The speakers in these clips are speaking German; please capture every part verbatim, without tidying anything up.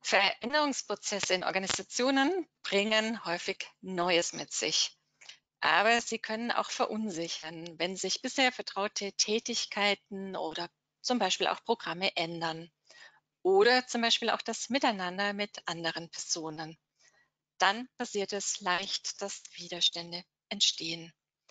Veränderungsprozesse in Organisationen bringen häufig Neues mit sich. Aber sie können auch verunsichern, wenn sich bisher vertraute Tätigkeiten oder zum Beispiel auch Programme ändern. Oder zum Beispiel auch das Miteinander mit anderen Personen. Dann passiert es leicht, dass Widerstände entstehen.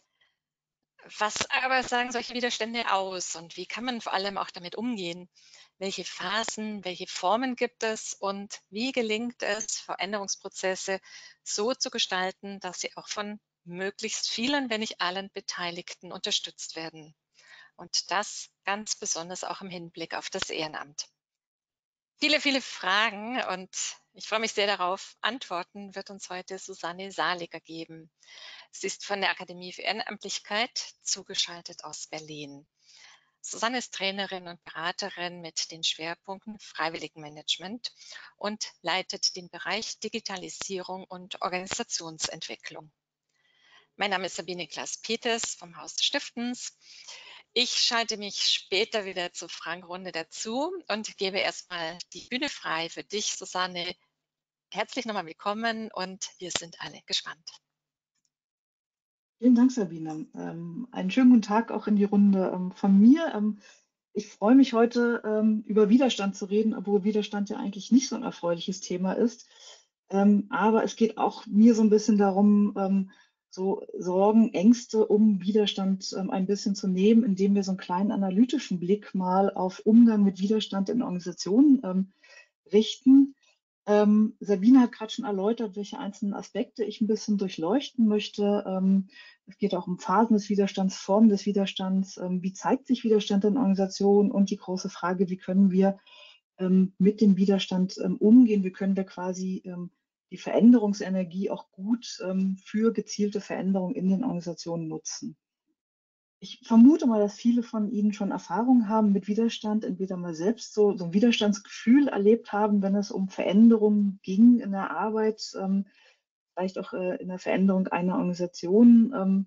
Was aber sagen solche Widerstände aus und wie kann man vor allem auch damit umgehen? Welche Phasen, welche Formen gibt es und wie gelingt es, Veränderungsprozesse so zu gestalten, dass sie auch von möglichst vielen, wenn nicht allen Beteiligten unterstützt werden? Und das ganz besonders auch im Hinblick auf das Ehrenamt. Viele, viele Fragen und ich freue mich sehr darauf. Antworten wird uns heute Susanne Saliger geben. Sie ist von der Akademie für Ehrenamtlichkeit zugeschaltet aus Berlin. Susanne ist Trainerin und Beraterin mit den Schwerpunkten Freiwilligenmanagement und leitet den Bereich Digitalisierung und Organisationsentwicklung. Mein Name ist Sabine Klaas-Peters vom Haus des Stiftens. Ich schalte mich später wieder zur Fragenrunde dazu und gebe erstmal die Bühne frei für dich, Susanne. Herzlich nochmal willkommen und wir sind alle gespannt. Vielen Dank, Sabine. Ähm, einen schönen guten Tag auch in die Runde ähm, von mir. Ähm, ich freue mich heute ähm, über Widerstand zu reden, obwohl Widerstand ja eigentlich nicht so ein erfreuliches Thema ist. Ähm, aber es geht auch mir so ein bisschen darum, ähm, so Sorgen, Ängste um Widerstand ähm, ein bisschen zu nehmen, indem wir so einen kleinen analytischen Blick mal auf Umgang mit Widerstand in Organisationen ähm, richten. Ähm, Sabine hat gerade schon erläutert, welche einzelnen Aspekte ich ein bisschen durchleuchten möchte. Ähm, es geht auch um Phasen des Widerstands, Formen des Widerstands, ähm, wie zeigt sich Widerstand in Organisationen und die große Frage, wie können wir ähm, mit dem Widerstand ähm, umgehen, wie können wir quasi ähm, die Veränderungsenergie auch gut ähm, für gezielte Veränderungen in den Organisationen nutzen. Ich vermute mal, dass viele von Ihnen schon Erfahrung haben mit Widerstand, entweder mal selbst so, so ein Widerstandsgefühl erlebt haben, wenn es um Veränderungen ging in der Arbeit, ähm, vielleicht auch äh, in der Veränderung einer Organisation ähm,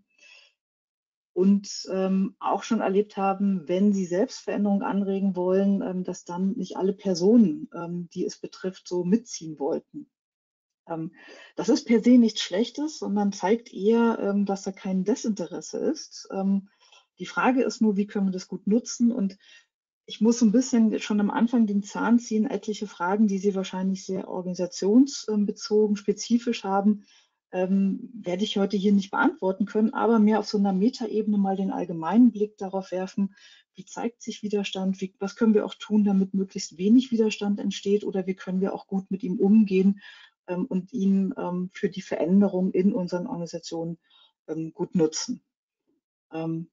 und ähm, auch schon erlebt haben, wenn Sie selbst Veränderungen anregen wollen, ähm, dass dann nicht alle Personen, ähm, die es betrifft, so mitziehen wollten. Ähm, das ist per se nichts Schlechtes, sondern zeigt eher, ähm, dass da kein Desinteresse ist. Ähm, die Frage ist nur, wie können wir das gut nutzen? Und ich muss so ein bisschen schon am Anfang den Zahn ziehen, etliche Fragen, die Sie wahrscheinlich sehr organisationsbezogen, spezifisch haben, ähm, werde ich heute hier nicht beantworten können, aber mehr auf so einer Metaebene mal den allgemeinen Blick darauf werfen, wie zeigt sich Widerstand, wie, was können wir auch tun, damit möglichst wenig Widerstand entsteht oder wie können wir auch gut mit ihm umgehen ähm, und ihn ähm, für die Veränderung in unseren Organisationen ähm, gut nutzen. Ähm,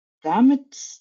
damit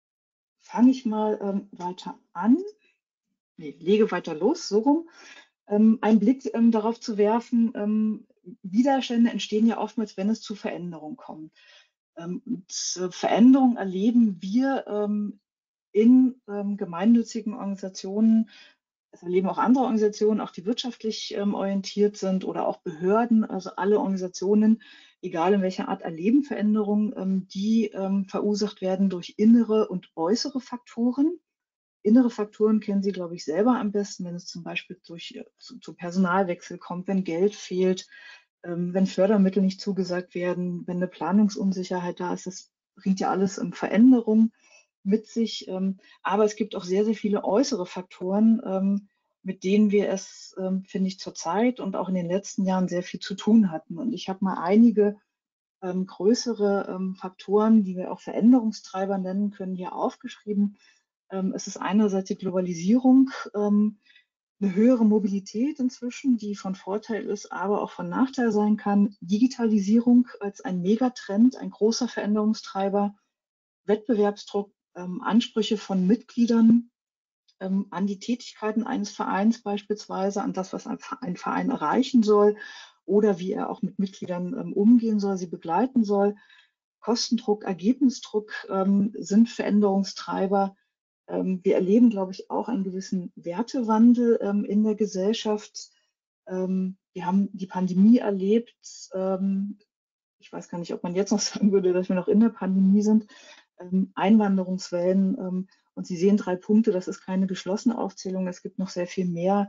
fange ich mal ähm, weiter an, nee, lege weiter los, so rum, ähm, einen Blick ähm, darauf zu werfen, ähm, Widerstände entstehen ja oftmals, wenn es zu Veränderungen kommt. Ähm, und äh, Veränderungen erleben wir ähm, in ähm, gemeinnützigen Organisationen, es erleben auch andere Organisationen, auch die wirtschaftlich ähm, orientiert sind oder auch Behörden, also alle Organisationen, egal in welcher Art, erleben Veränderungen, ähm, die ähm, verursacht werden durch innere und äußere Faktoren. Innere Faktoren kennen Sie, glaube ich, selber am besten, wenn es zum Beispiel durch, äh, zu, zu Personalwechsel kommt, wenn Geld fehlt, ähm, wenn Fördermittel nicht zugesagt werden, wenn eine Planungsunsicherheit da ist. Das bringt ja alles ähm, Veränderungen mit sich. Ähm, aber es gibt auch sehr, sehr viele äußere Faktoren, ähm, mit denen wir es, ähm, finde ich, zurzeit und auch in den letzten Jahren sehr viel zu tun hatten. Und ich habe mal einige ähm, größere ähm, Faktoren, die wir auch Veränderungstreiber nennen können, hier aufgeschrieben. Ähm, es ist einerseits die Globalisierung, ähm, eine höhere Mobilität inzwischen, die von Vorteil ist, aber auch von Nachteil sein kann. Digitalisierung als ein Megatrend, ein großer Veränderungstreiber, Wettbewerbsdruck, ähm, Ansprüche von Mitgliedern ähm, an die Tätigkeiten eines Vereins beispielsweise, an das, was ein Verein erreichen soll oder wie er auch mit Mitgliedern ähm, umgehen soll, sie begleiten soll. Kostendruck, Ergebnisdruck ähm, sind Veränderungstreiber. Ähm, wir erleben, glaube ich, auch einen gewissen Wertewandel ähm, in der Gesellschaft. Ähm, wir haben die Pandemie erlebt. Ähm, ich weiß gar nicht, ob man jetzt noch sagen würde, dass wir noch in der Pandemie sind. Ähm, Einwanderungswellen. Ähm, und Sie sehen drei Punkte. Das ist keine geschlossene Aufzählung. Es gibt noch sehr viel mehr,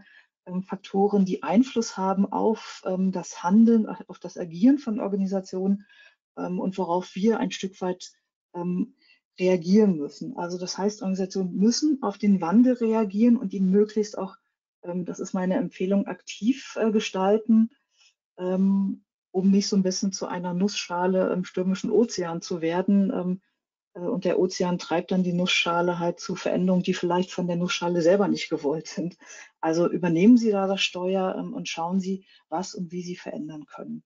ähm, Faktoren, die Einfluss haben auf ähm, das Handeln, auf das Agieren von Organisationen ähm, und worauf wir ein Stück weit ähm, reagieren müssen. Also das heißt, Organisationen müssen auf den Wandel reagieren und ihn möglichst auch, ähm, das ist meine Empfehlung, aktiv äh, gestalten, ähm, um nicht so ein bisschen zu einer Nussschale im stürmischen Ozean zu werden. Ähm, äh, und der Ozean treibt dann die Nussschale halt zu Veränderungen, die vielleicht von der Nussschale selber nicht gewollt sind. Also übernehmen Sie da das Steuer ähm, und schauen Sie, was und wie Sie verändern können.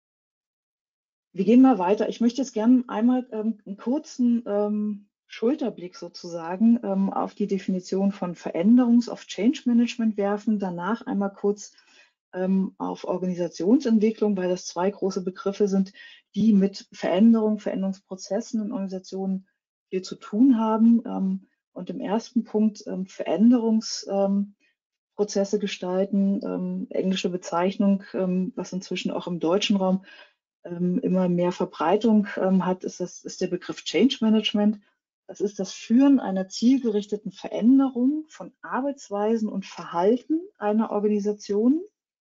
Wir gehen mal weiter. Ich möchte jetzt gerne einmal ähm, einen kurzen ähm, Schulterblick sozusagen ähm, auf die Definition von Veränderungs-, auf Change Management werfen, danach einmal kurz ähm, auf Organisationsentwicklung, weil das zwei große Begriffe sind, die mit Veränderung, Veränderungsprozessen in Organisationen viel zu tun haben. Ähm, und im ersten Punkt ähm, Veränderungsprozesse ähm, gestalten, ähm, englische Bezeichnung, ähm, was inzwischen auch im deutschen Raum ähm, immer mehr Verbreitung ähm, hat, ist, das, ist der Begriff Change Management. Das ist das Führen einer zielgerichteten Veränderung von Arbeitsweisen und Verhalten einer Organisation,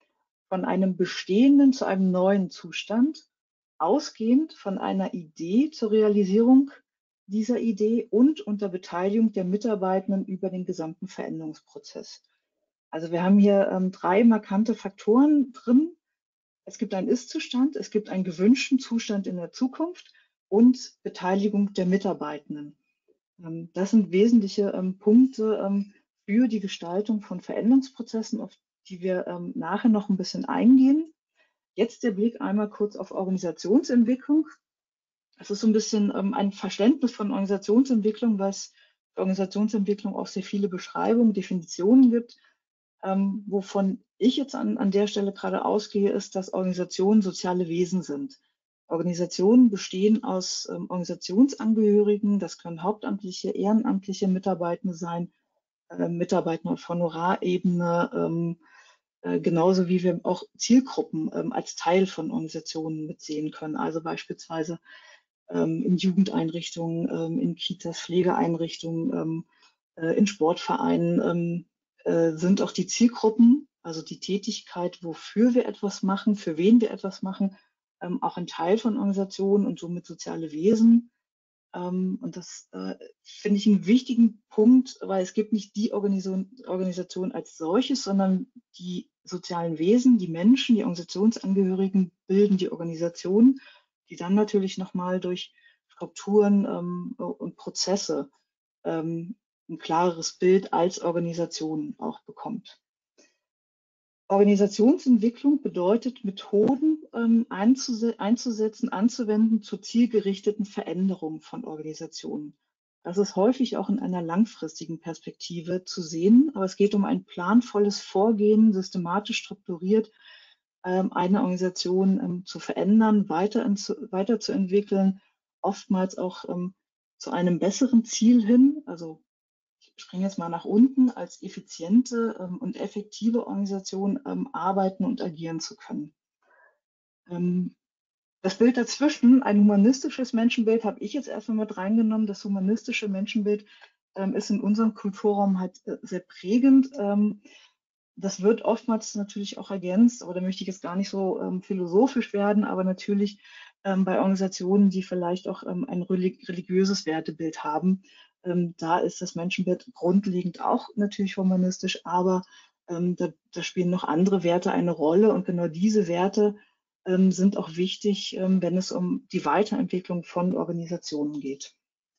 von einem bestehenden zu einem neuen Zustand, ausgehend von einer Idee zur Realisierung dieser Idee und unter Beteiligung der Mitarbeitenden über den gesamten Veränderungsprozess. Also wir haben hier ähm, drei markante Faktoren drin. Es gibt einen Ist-Zustand, es gibt einen gewünschten Zustand in der Zukunft und Beteiligung der Mitarbeitenden. Ähm, das sind wesentliche ähm, Punkte ähm, für die Gestaltung von Veränderungsprozessen, auf die wir ähm, nachher noch ein bisschen eingehen. Jetzt der Blick einmal kurz auf Organisationsentwicklung. Es ist so ein bisschen ähm, ein Verständnis von Organisationsentwicklung, weil es für Organisationsentwicklung auch sehr viele Beschreibungen, Definitionen gibt. Ähm, wovon ich jetzt an, an der Stelle gerade ausgehe, ist, dass Organisationen soziale Wesen sind. Organisationen bestehen aus ähm, Organisationsangehörigen, das können hauptamtliche, ehrenamtliche Mitarbeitende sein, äh, Mitarbeiter auf Honorarebene, ähm, äh, genauso wie wir auch Zielgruppen ähm, als Teil von Organisationen mitsehen können. Also beispielsweise ähm, in Jugendeinrichtungen, ähm, in Kitas, Pflegeeinrichtungen, ähm, äh, in Sportvereinen ähm, äh, sind auch die Zielgruppen, also die Tätigkeit, wofür wir etwas machen, für wen wir etwas machen, ähm, auch ein Teil von Organisationen und somit soziale Wesen. Ähm, und das äh, finde ich einen wichtigen Punkt, weil es gibt nicht die Organisation, Organisation als solches, sondern die sozialen Wesen, die Menschen, die Organisationsangehörigen bilden die Organisation, die dann natürlich nochmal durch Strukturen ähm, und Prozesse ähm, ein klareres Bild als Organisation auch bekommt. Organisationsentwicklung bedeutet, Methoden ähm, einzusetzen, anzuwenden zur zielgerichteten Veränderung von Organisationen. Das ist häufig auch in einer langfristigen Perspektive zu sehen, aber es geht um ein planvolles Vorgehen, systematisch strukturiert, ähm, eine Organisation ähm, zu verändern, weiter in, weiterzuentwickeln, oftmals auch ähm, zu einem besseren Ziel hin, also ich springe jetzt mal nach unten, als effiziente ähm, und effektive Organisation ähm, arbeiten und agieren zu können. Ähm, das Bild dazwischen, ein humanistisches Menschenbild, habe ich jetzt erstmal mit reingenommen. Das humanistische Menschenbild ähm, ist in unserem Kulturraum halt äh, sehr prägend. Ähm, das wird oftmals natürlich auch ergänzt, aber da möchte ich jetzt gar nicht so ähm, philosophisch werden, aber natürlich ähm, bei Organisationen, die vielleicht auch ähm, ein religiöses Wertebild haben, ähm, da ist das Menschenbild grundlegend auch natürlich humanistisch, aber ähm, da, da spielen noch andere Werte eine Rolle und genau diese Werte ähm, sind auch wichtig, ähm, wenn es um die Weiterentwicklung von Organisationen geht.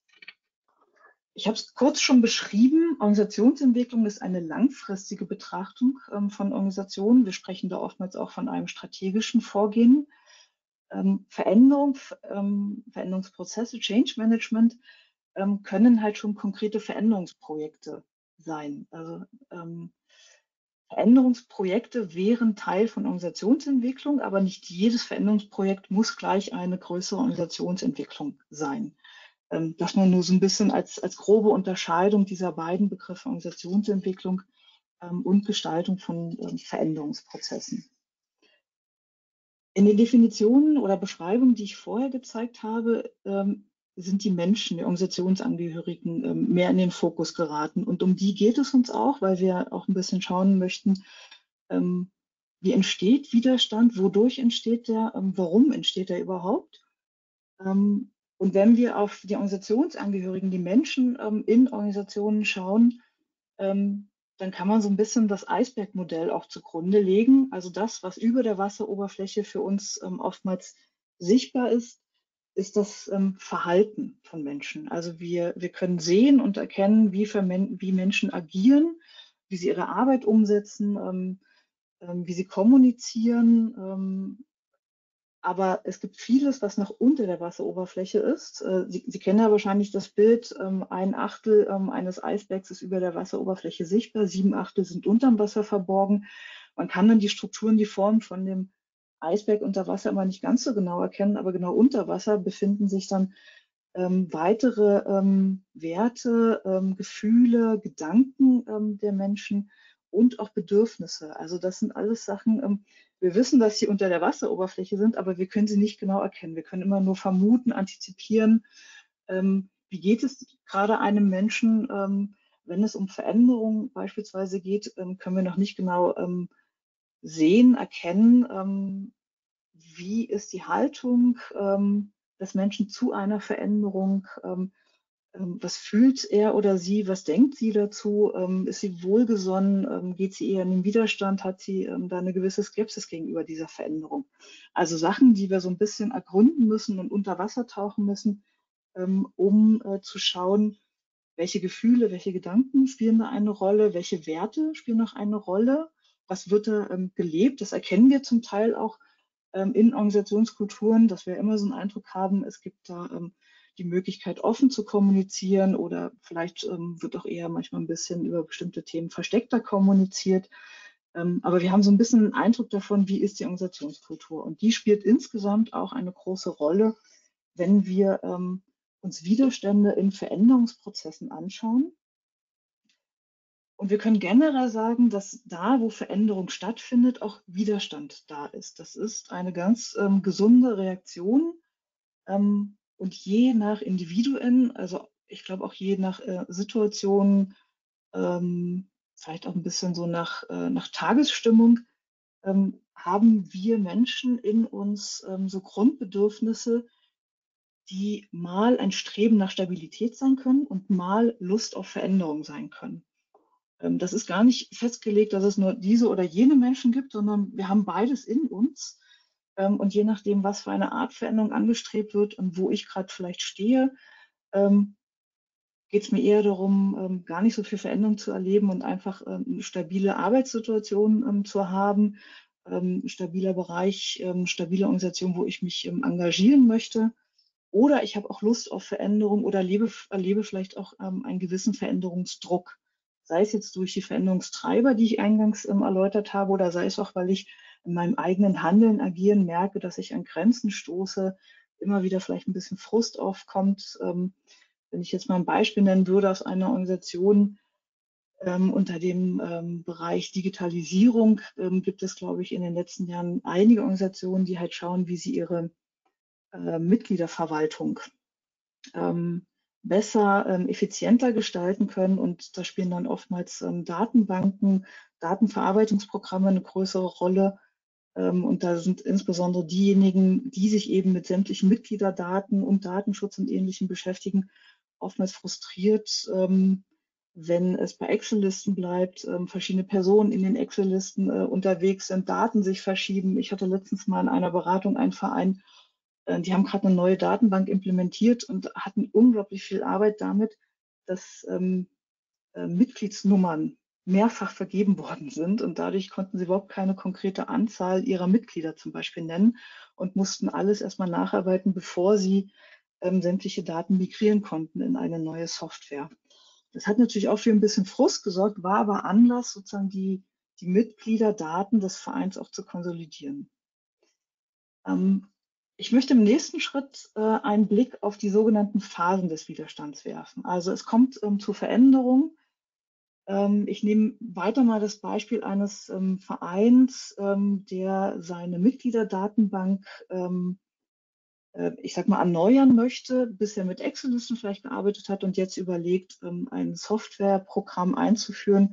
Ich habe es kurz schon beschrieben. Organisationsentwicklung ist eine langfristige Betrachtung ähm, von Organisationen. Wir sprechen da oftmals auch von einem strategischen Vorgehen. Ähm, Veränderung, ähm, Veränderungsprozesse, Change Management ähm, können halt schon konkrete Veränderungsprojekte sein. Also ähm, Veränderungsprojekte wären Teil von Organisationsentwicklung, aber nicht jedes Veränderungsprojekt muss gleich eine größere Organisationsentwicklung sein. Das nur, nur so ein bisschen als, als grobe Unterscheidung dieser beiden Begriffe Organisationsentwicklung ähm, und Gestaltung von ähm, Veränderungsprozessen. In den Definitionen oder Beschreibungen, die ich vorher gezeigt habe, ähm, sind die Menschen, die Organisationsangehörigen, ähm, mehr in den Fokus geraten. Und um die geht es uns auch, weil wir auch ein bisschen schauen möchten, Ähm, wie entsteht Widerstand? Wodurch entsteht der? Ähm, warum entsteht er überhaupt? Ähm, und wenn wir auf die Organisationsangehörigen, die Menschen ähm, in Organisationen schauen, ähm, dann kann man so ein bisschen das Eisbergmodell auch zugrunde legen. Also das, was über der Wasseroberfläche für uns ähm, oftmals sichtbar ist, ist das ähm, Verhalten von Menschen. Also wir, wir können sehen und erkennen, wie, wie Menschen agieren, wie sie ihre Arbeit umsetzen, ähm, ähm, wie sie kommunizieren. Ähm, aber es gibt vieles, was noch unter der Wasseroberfläche ist. Äh, Sie, Sie kennen ja wahrscheinlich das Bild, ähm, ein Achtel ähm, eines Eisbergs ist über der Wasseroberfläche sichtbar, sieben Achtel sind unterm Wasser verborgen. Man kann dann die Strukturen, die Formen von dem Eisberg unter Wasser immer nicht ganz so genau erkennen, aber genau unter Wasser befinden sich dann ähm, weitere ähm, Werte, ähm, Gefühle, Gedanken ähm, der Menschen und auch Bedürfnisse. Also das sind alles Sachen, ähm, wir wissen, dass sie unter der Wasseroberfläche sind, aber wir können sie nicht genau erkennen. Wir können immer nur vermuten, antizipieren, ähm, wie geht es gerade einem Menschen, ähm, wenn es um Veränderungen beispielsweise geht, ähm, können wir noch nicht genau ähm, sehen, erkennen, ähm, wie ist die Haltung ähm, des Menschen zu einer Veränderung, ähm, ähm, was fühlt er oder sie, was denkt sie dazu, ähm, ist sie wohlgesonnen, ähm, geht sie eher in den Widerstand, hat sie ähm, da eine gewisse Skepsis gegenüber dieser Veränderung. Also Sachen, die wir so ein bisschen ergründen müssen und unter Wasser tauchen müssen, ähm, um äh, zu schauen, welche Gefühle, welche Gedanken spielen da eine Rolle, welche Werte spielen noch eine Rolle, was wird da ähm, gelebt, das erkennen wir zum Teil auch ähm, in Organisationskulturen, dass wir immer so einen Eindruck haben, es gibt da ähm, die Möglichkeit, offen zu kommunizieren oder vielleicht ähm, wird auch eher manchmal ein bisschen über bestimmte Themen versteckter kommuniziert. Ähm, aber wir haben so ein bisschen einen Eindruck davon, wie ist die Organisationskultur. Und die spielt insgesamt auch eine große Rolle, wenn wir ähm, uns Widerstände in Veränderungsprozessen anschauen. Und wir können generell sagen, dass da, wo Veränderung stattfindet, auch Widerstand da ist. Das ist eine ganz ähm, gesunde Reaktion. Ähm, und je nach Individuen, also ich glaube auch je nach äh, Situation, ähm, vielleicht auch ein bisschen so nach, äh, nach Tagesstimmung, ähm, haben wir Menschen in uns ähm, so Grundbedürfnisse, die mal ein Streben nach Stabilität sein können und mal Lust auf Veränderung sein können. Ähm, das ist gar nicht festgelegt, dass es nur diese oder jene Menschen gibt, sondern wir haben beides in uns. Ähm, und je nachdem, was für eine Art Veränderung angestrebt wird und wo ich gerade vielleicht stehe, ähm, geht es mir eher darum, ähm, gar nicht so viel Veränderung zu erleben und einfach ähm, eine stabile Arbeitssituation ähm, zu haben, ähm, stabiler Bereich, ähm, stabile Organisation, wo ich mich ähm, engagieren möchte. Oder ich habe auch Lust auf Veränderung oder lebe, erlebe vielleicht auch ähm, einen gewissen Veränderungsdruck. Sei es jetzt durch die Veränderungstreiber, die ich eingangs ähm, erläutert habe, oder sei es auch, weil ich in meinem eigenen Handeln, Agieren merke, dass ich an Grenzen stoße, immer wieder vielleicht ein bisschen Frust aufkommt. Ähm, wenn ich jetzt mal ein Beispiel nennen würde aus einer Organisation ähm, unter dem ähm, Bereich Digitalisierung, ähm, gibt es, glaube ich, in den letzten Jahren einige Organisationen, die halt schauen, wie sie ihre äh, Mitgliederverwaltung ähm, besser, ähm, effizienter gestalten können. Und da spielen dann oftmals ähm, Datenbanken, Datenverarbeitungsprogramme eine größere Rolle. Ähm, und da sind insbesondere diejenigen, die sich eben mit sämtlichen Mitgliederdaten und Datenschutz und Ähnlichem beschäftigen, oftmals frustriert, ähm, wenn es bei Excel-Listen bleibt, ähm, verschiedene Personen in den Excel-Listen äh, unterwegs sind, Daten sich verschieben. Ich hatte letztens mal in einer Beratung einen Verein, äh, die haben gerade eine neue Datenbank implementiert und hatten unglaublich viel Arbeit damit, dass ähm, äh, Mitgliedsnummern mehrfach vergeben worden sind und dadurch konnten sie überhaupt keine konkrete Anzahl ihrer Mitglieder zum Beispiel nennen und mussten alles erstmal nacharbeiten, bevor sie ähm, sämtliche Daten migrieren konnten in eine neue Software. Das hat natürlich auch für ein bisschen Frust gesorgt, war aber Anlass, sozusagen die, die Mitgliederdaten des Vereins auch zu konsolidieren. Ähm, ich möchte im nächsten Schritt äh, einen Blick auf die sogenannten Phasen des Widerstands werfen. Also es kommt ähm, zu Veränderungen. Ähm, ich nehme weiter mal das Beispiel eines ähm, Vereins, ähm, der seine Mitgliederdatenbank, ähm, äh, ich sag mal, erneuern möchte, bisher mit Excel-Listen vielleicht gearbeitet hat und jetzt überlegt, ähm, ein Softwareprogramm einzuführen,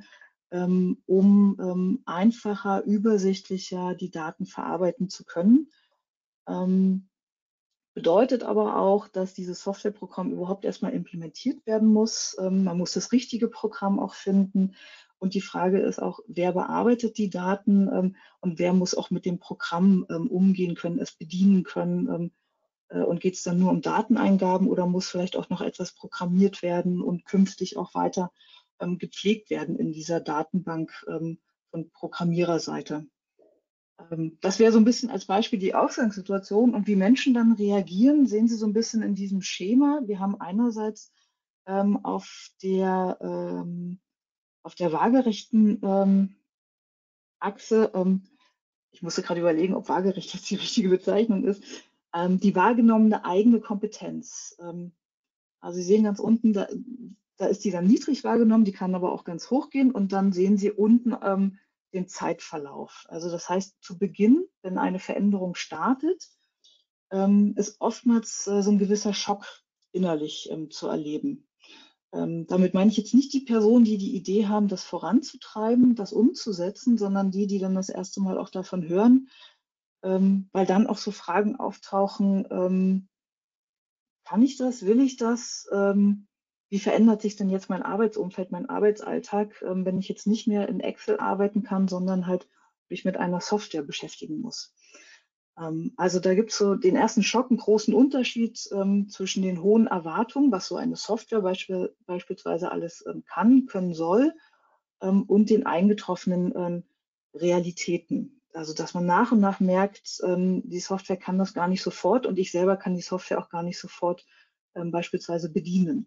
ähm, um ähm, einfacher, übersichtlicher die Daten verarbeiten zu können. Ähm, bedeutet aber auch, dass dieses Softwareprogramm überhaupt erstmal implementiert werden muss. Ähm, man muss das richtige Programm auch finden. Und die Frage ist auch, wer bearbeitet die Daten ähm, und wer muss auch mit dem Programm ähm, umgehen können, es bedienen können. Ähm, äh, und geht es dann nur um Dateneingaben oder muss vielleicht auch noch etwas programmiert werden und künftig auch weiter ähm, gepflegt werden in dieser Datenbank ähm, von Programmiererseite? Ähm, das wäre so ein bisschen als Beispiel die Ausgangssituation und wie Menschen dann reagieren, sehen Sie so ein bisschen in diesem Schema. Wir haben einerseits ähm, auf der, ähm, auf der waagerechten ähm, Achse, ähm, ich musste gerade überlegen, ob waagerecht jetzt die richtige Bezeichnung ist, ähm, die wahrgenommene eigene Kompetenz. Ähm, also Sie sehen ganz unten, da, da ist die dann niedrig wahrgenommen, die kann aber auch ganz hoch gehen und dann sehen Sie unten ähm, den Zeitverlauf. Also das heißt, zu Beginn, wenn eine Veränderung startet, ähm, ist oftmals äh, so ein gewisser Schock innerlich ähm, zu erleben. Ähm, damit meine ich jetzt nicht die Personen, die die Idee haben, das voranzutreiben, das umzusetzen, sondern die, die dann das erste Mal auch davon hören, ähm, weil dann auch so Fragen auftauchen, ähm, kann ich das, will ich das? Ähm, wie verändert sich denn jetzt mein Arbeitsumfeld, mein Arbeitsalltag, ähm, wenn ich jetzt nicht mehr in Excel arbeiten kann, sondern halt mich mit einer Software beschäftigen muss? Ähm, also da gibt es so den ersten Schock, einen großen Unterschied ähm, zwischen den hohen Erwartungen, was so eine Software beispiel, beispielsweise alles ähm, kann, können soll, ähm, und den eingetroffenen ähm, Realitäten. Also dass man nach und nach merkt, ähm, die Software kann das gar nicht sofort und ich selber kann die Software auch gar nicht sofort ähm, beispielsweise bedienen.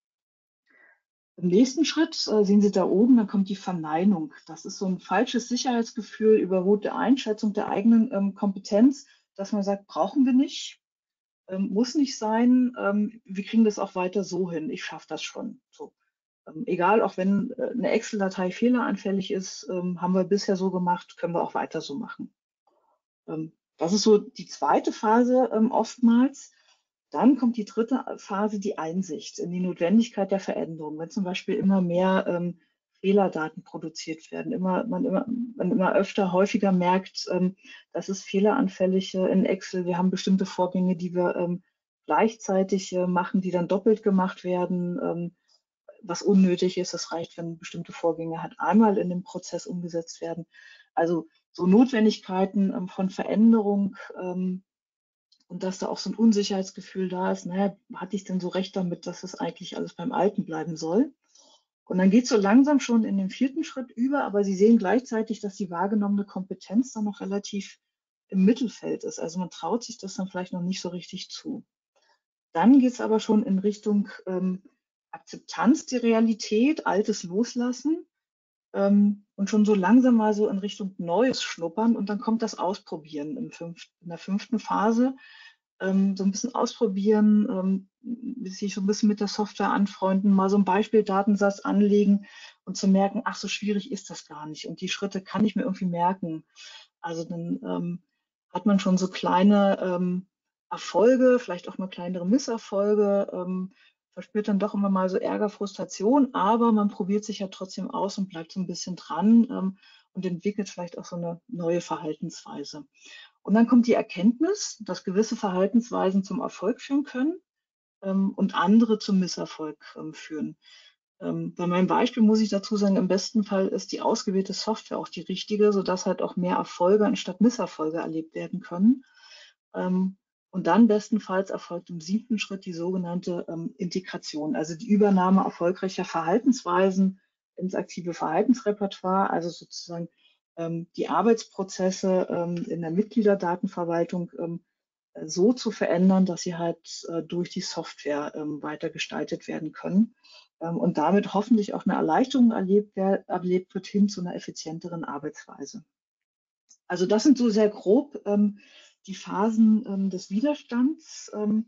Im nächsten Schritt äh, sehen Sie da oben, dann kommt die Verneinung. Das ist so ein falsches Sicherheitsgefühl, überholte Einschätzung der eigenen ähm, Kompetenz, dass man sagt, brauchen wir nicht, ähm, muss nicht sein, ähm, wir kriegen das auch weiter so hin, ich schaffe das schon. So. Ähm, egal, auch wenn äh, eine Excel-Datei fehleranfällig ist, ähm, haben wir bisher so gemacht, können wir auch weiter so machen. Ähm, das ist so die zweite Phase ähm, oftmals. Dann kommt die dritte Phase, die Einsicht in die Notwendigkeit der Veränderung. Wenn zum Beispiel immer mehr ähm, Fehlerdaten produziert werden, immer, man, immer, man immer öfter, häufiger merkt, ähm, das ist fehleranfällig äh, in Excel. Wir haben bestimmte Vorgänge, die wir ähm, gleichzeitig äh, machen, die dann doppelt gemacht werden, ähm, was unnötig ist. Es reicht, wenn bestimmte Vorgänge halt einmal in dem Prozess umgesetzt werden. Also so Notwendigkeiten ähm, von Veränderung ähm, und dass da auch so ein Unsicherheitsgefühl da ist, naja, hatte ich denn so recht damit, dass es eigentlich alles beim Alten bleiben soll? Und dann geht es so langsam schon in den vierten Schritt über, aber Sie sehen gleichzeitig, dass die wahrgenommene Kompetenz dann noch relativ im Mittelfeld ist. Also man traut sich das dann vielleicht noch nicht so richtig zu. Dann geht es aber schon in Richtung ähm, Akzeptanz der Realität, Altes loslassen ähm, und schon so langsam mal so in Richtung Neues schnuppern und dann kommt das Ausprobieren im fünf, in der fünften Phase. Ähm, so ein bisschen ausprobieren, ähm, sich so ein bisschen mit der Software anfreunden, mal so einen Beispieldatensatz anlegen und zu merken, ach, so schwierig ist das gar nicht. Und die Schritte kann ich mir irgendwie merken. Also dann ähm, hat man schon so kleine ähm, Erfolge, vielleicht auch mal kleinere Misserfolge, ähm, verspürt dann doch immer mal so Ärger, Frustration, aber man probiert sich ja trotzdem aus und bleibt so ein bisschen dran ähm, und entwickelt vielleicht auch so eine neue Verhaltensweise. Und dann kommt die Erkenntnis, dass gewisse Verhaltensweisen zum Erfolg führen können ähm, und andere zum Misserfolg ähm, führen. Ähm, bei meinem Beispiel muss ich dazu sagen, im besten Fall ist die ausgewählte Software auch die richtige, sodass halt auch mehr Erfolge anstatt Misserfolge erlebt werden können. Ähm, und dann bestenfalls erfolgt im siebten Schritt die sogenannte ähm, Integration, also die Übernahme erfolgreicher Verhaltensweisen ins aktive Verhaltensrepertoire, also sozusagen ähm, die Arbeitsprozesse ähm, in der Mitgliederdatenverwaltung ähm, so zu verändern, dass sie halt äh, durch die Software ähm, weiter gestaltet werden können ähm, und damit hoffentlich auch eine Erleichterung erlebt, erlebt wird hin zu einer effizienteren Arbeitsweise. Also das sind so sehr grob ähm, die Phasen ähm, des Widerstands, ähm,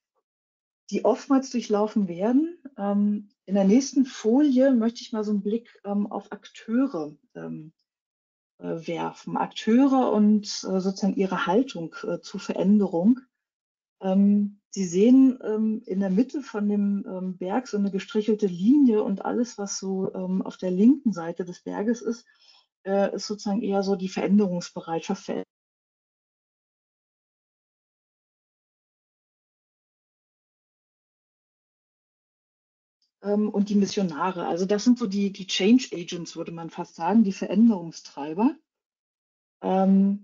die oftmals durchlaufen werden. Ähm, in der nächsten Folie möchte ich mal so einen Blick ähm, auf Akteure ähm, äh, werfen. Akteure und äh, sozusagen ihre Haltung äh, zu Veränderung. Ähm, Sie sehen ähm, in der Mitte von dem ähm, Berg so eine gestrichelte Linie und alles, was so ähm, auf der linken Seite des Berges ist, äh, ist sozusagen eher so die Veränderungsbereitschaft. Ver ähm, und die Missionare. Also das sind so die, die Change Agents, würde man fast sagen, die Veränderungstreiber. Ähm,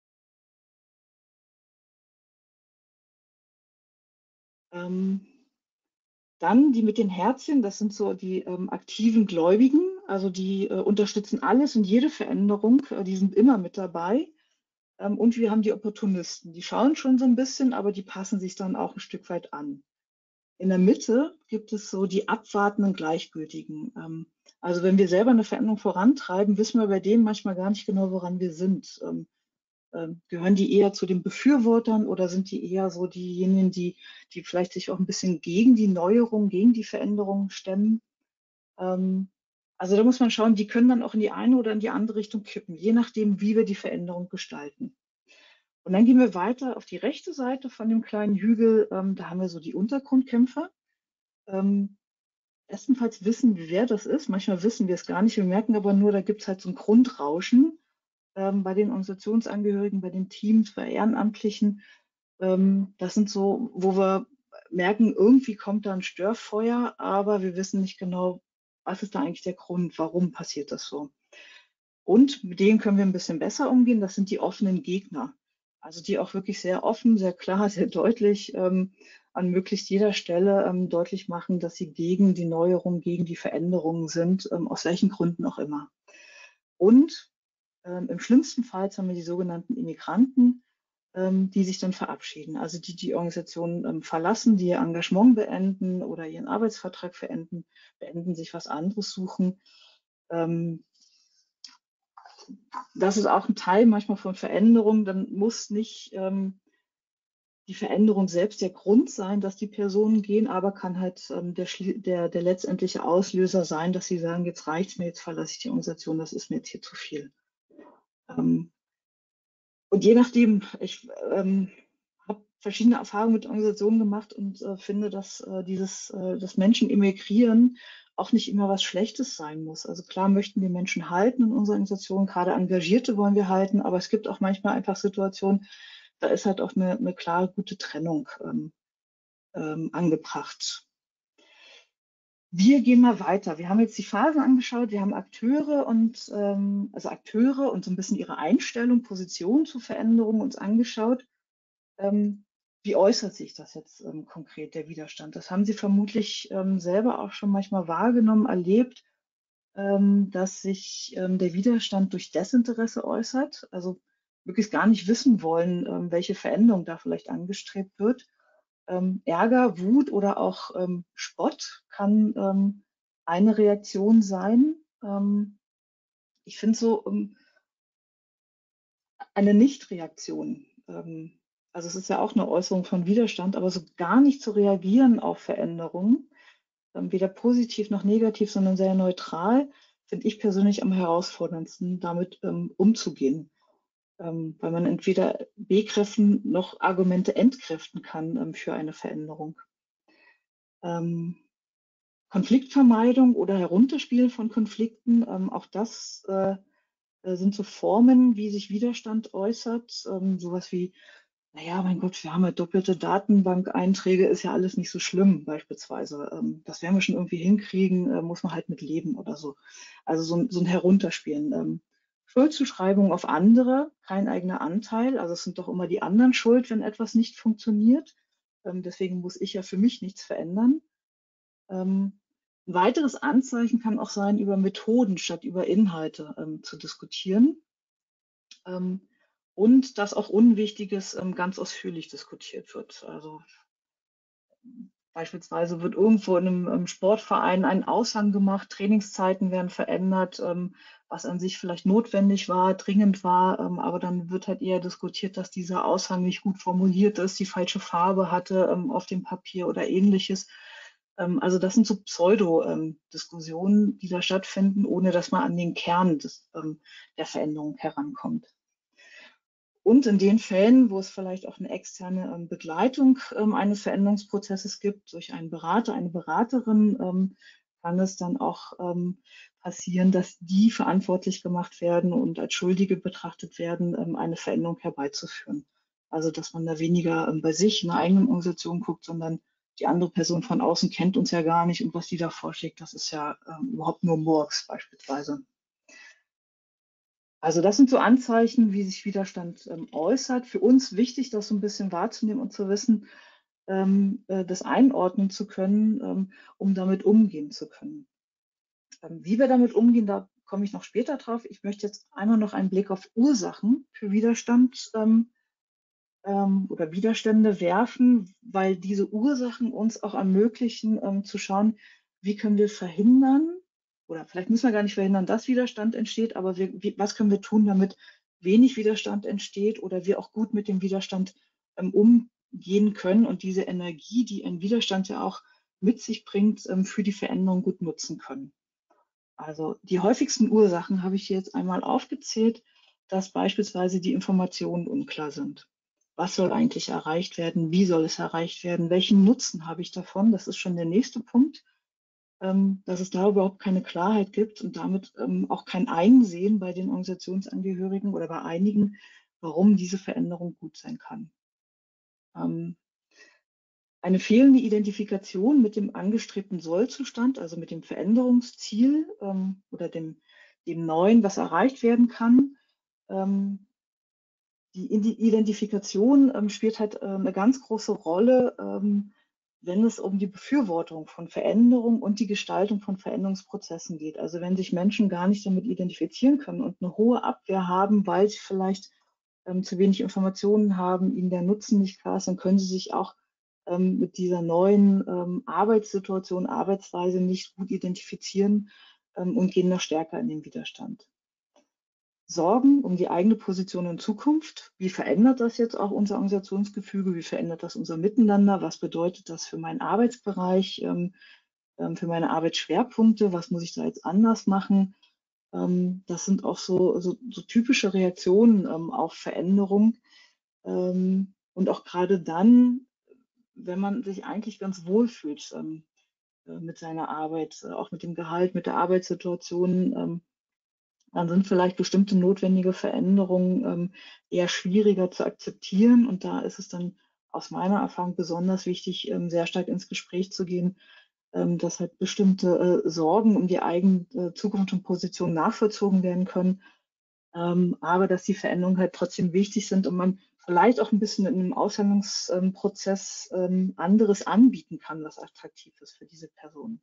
ähm, Dann die mit den Herzchen, das sind so die ähm, aktiven Gläubigen, also die äh, unterstützen alles und jede Veränderung, äh, die sind immer mit dabei. Ähm, und wir haben die Opportunisten, die schauen schon so ein bisschen, aber die passen sich dann auch ein Stück weit an. In der Mitte gibt es so die abwartenden Gleichgültigen. Ähm, also wenn wir selber eine Veränderung vorantreiben, wissen wir bei denen manchmal gar nicht genau, woran wir sind. Ähm, ähm, gehören die eher zu den Befürwortern oder sind die eher so diejenigen, die, die vielleicht sich auch ein bisschen gegen die Neuerung, gegen die Veränderung stemmen? Ähm, also da muss man schauen, die können dann auch in die eine oder in die andere Richtung kippen, je nachdem, wie wir die Veränderung gestalten. Und dann gehen wir weiter auf die rechte Seite von dem kleinen Hügel. Ähm, da haben wir so die Untergrundkämpfer. Ähm, bestenfalls wissen wir, wer das ist. Manchmal wissen wir es gar nicht. Wir merken aber nur, da gibt es halt so ein Grundrauschen ähm, bei den Organisationsangehörigen, bei den Teams, bei Ehrenamtlichen. Ähm, das sind so, wo wir merken, irgendwie kommt da ein Störfeuer, aber wir wissen nicht genau, was ist da eigentlich der Grund, warum passiert das so. Und mit denen können wir ein bisschen besser umgehen. Das sind die offenen Gegner. Also die auch wirklich sehr offen, sehr klar, sehr deutlich ähm, an möglichst jeder Stelle ähm, deutlich machen, dass sie gegen die Neuerung, gegen die Veränderungen sind, ähm, aus welchen Gründen auch immer. Und ähm, im schlimmsten Fall haben wir die sogenannten Immigranten, ähm, die sich dann verabschieden. Also die die Organisation ähm, verlassen, die ihr Engagement beenden oder ihren Arbeitsvertrag beenden, beenden, sich was anderes suchen. Ähm, das ist auch ein Teil manchmal von Veränderung. Dann muss nicht ähm, die Veränderung selbst der Grund sein, dass die Personen gehen, aber kann halt ähm, der, der, der letztendliche Auslöser sein, dass sie sagen, jetzt reicht's mir, jetzt verlasse ich die Organisation, das ist mir jetzt hier zu viel. Ähm, und je nachdem, ich ähm, habe verschiedene Erfahrungen mit Organisationen gemacht und äh, finde, dass äh, dieses, äh, dass Menschen emigrieren auch nicht immer was Schlechtes sein muss. Also klar möchten wir Menschen halten in unserer Organisation, gerade Engagierte wollen wir halten, aber es gibt auch manchmal einfach Situationen, da ist halt auch eine, eine klare, gute Trennung ähm, ähm, angebracht. Wir gehen mal weiter. Wir haben jetzt die Phasen angeschaut, wir haben Akteure und ähm, also Akteure und so ein bisschen ihre Einstellung, Position zu Veränderungen uns angeschaut. Ähm, wie äußert sich das jetzt ähm, konkret, der Widerstand? Das haben Sie vermutlich ähm, selber auch schon manchmal wahrgenommen, erlebt, ähm, dass sich ähm, der Widerstand durch Desinteresse äußert, also wirklich gar nicht wissen wollen, ähm, welche Veränderung da vielleicht angestrebt wird. Ähm, Ärger, Wut oder auch ähm, Spott kann ähm, eine Reaktion sein. Ähm, ich finde so ähm, eine Nichtreaktion. Ähm, also es ist ja auch eine Äußerung von Widerstand, aber so gar nicht zu reagieren auf Veränderungen, ähm, weder positiv noch negativ, sondern sehr neutral, finde ich persönlich am herausforderndsten, damit ähm, umzugehen. Ähm, weil man entweder bekräften noch Argumente entkräften kann ähm, für eine Veränderung. Ähm, Konfliktvermeidung oder Herunterspielen von Konflikten, ähm, auch das äh, äh, sind so Formen, wie sich Widerstand äußert. Ähm, sowas wie, naja, mein Gott, wir haben ja doppelte Datenbank-Einträge, ist ja alles nicht so schlimm, beispielsweise. Ähm, das werden wir schon irgendwie hinkriegen, äh, muss man halt mit leben oder so. Also so, ein- so ein Herunterspielen. Ähm, Schuldzuschreibung auf andere, kein eigener Anteil. Also es sind doch immer die anderen schuld, wenn etwas nicht funktioniert. Ähm, deswegen muss ich ja für mich nichts verändern. Ähm, ein weiteres Anzeichen kann auch sein, über Methoden statt über Inhalte ähm, zu diskutieren. Ähm, und dass auch Unwichtiges ähm, ganz ausführlich diskutiert wird. Also beispielsweise wird irgendwo in einem ähm, Sportverein ein Aushang gemacht, Trainingszeiten werden verändert, ähm, was an sich vielleicht notwendig war, dringend war, ähm, aber dann wird halt eher diskutiert, dass dieser Aushang nicht gut formuliert ist, die falsche Farbe hatte ähm, auf dem Papier oder ähnliches. Ähm, also das sind so Pseudo-Diskussionen, die da stattfinden, ohne dass man an den Kern des, ähm, der Veränderung herankommt. Und in den Fällen, wo es vielleicht auch eine externe ähm, Begleitung ähm, eines Veränderungsprozesses gibt, durch einen Berater, eine Beraterin, ähm, kann es dann auch ähm, passieren, dass die verantwortlich gemacht werden und als Schuldige betrachtet werden, ähm, eine Veränderung herbeizuführen. Also dass man da weniger ähm, bei sich in der eigenen Organisation guckt, sondern die andere Person von außen kennt uns ja gar nicht und was die da vorschlägt, das ist ja ähm, überhaupt nur Murks beispielsweise. Also das sind so Anzeichen, wie sich Widerstand ähm, äußert. Für uns wichtig, das so ein bisschen wahrzunehmen und zu wissen, ähm, äh, das einordnen zu können, ähm, um damit umgehen zu können. Ähm, wie wir damit umgehen, da komme ich noch später drauf. Ich möchte jetzt einmal noch einen Blick auf Ursachen für Widerstand ähm, ähm, oder Widerstände werfen, weil diese Ursachen uns auch ermöglichen, ähm, zu schauen, wie können wir verhindern, oder vielleicht müssen wir gar nicht verhindern, dass Widerstand entsteht, aber wir, wie, was können wir tun, damit wenig Widerstand entsteht oder wir auch gut mit dem Widerstand ähm, umgehen können und diese Energie, die ein Widerstand ja auch mit sich bringt, ähm, für die Veränderung gut nutzen können. Also die häufigsten Ursachen habe ich hier jetzt einmal aufgezählt, dass beispielsweise die Informationen unklar sind. Was soll eigentlich erreicht werden? Wie soll es erreicht werden? Welchen Nutzen habe ich davon? Das ist schon der nächste Punkt, ähm, dass es da überhaupt keine Klarheit gibt und damit ähm, auch kein Einsehen bei den Organisationsangehörigen oder bei einigen, warum diese Veränderung gut sein kann. Ähm, Eine fehlende Identifikation mit dem angestrebten Sollzustand, also mit dem Veränderungsziel ähm, oder dem, dem Neuen, was erreicht werden kann. Ähm, die Identifikation ähm, spielt halt äh, eine ganz große Rolle, ähm, wenn es um die Befürwortung von Veränderung und die Gestaltung von Veränderungsprozessen geht. Also wenn sich Menschen gar nicht damit identifizieren können und eine hohe Abwehr haben, weil sie vielleicht ähm, zu wenig Informationen haben, ihnen der Nutzen nicht klar ist, dann können sie sich auch ähm, mit dieser neuen ähm, Arbeitssituation, Arbeitsweise nicht gut identifizieren ähm, und gehen noch stärker in den Widerstand. Sorgen um die eigene Position in Zukunft. Wie verändert das jetzt auch unser Organisationsgefüge? Wie verändert das unser Miteinander? Was bedeutet das für meinen Arbeitsbereich, ähm, ähm, für meine Arbeitsschwerpunkte? Was muss ich da jetzt anders machen? Ähm, das sind auch so, so, so typische Reaktionen ähm, auf Veränderung. Ähm, und auch gerade dann, wenn man sich eigentlich ganz wohl fühlt ähm, äh, mit seiner Arbeit, äh, auch mit dem Gehalt, mit der Arbeitssituation, ähm, dann sind vielleicht bestimmte notwendige Veränderungen ähm, eher schwieriger zu akzeptieren. Und da ist es dann aus meiner Erfahrung besonders wichtig, ähm, sehr stark ins Gespräch zu gehen, ähm, dass halt bestimmte äh, Sorgen um die eigene äh, Zukunft und Position nachvollzogen werden können, ähm, aber dass die Veränderungen halt trotzdem wichtig sind und man vielleicht auch ein bisschen in einem Aushandlungsprozess ähm, anderes anbieten kann, was attraktiv ist für diese Person.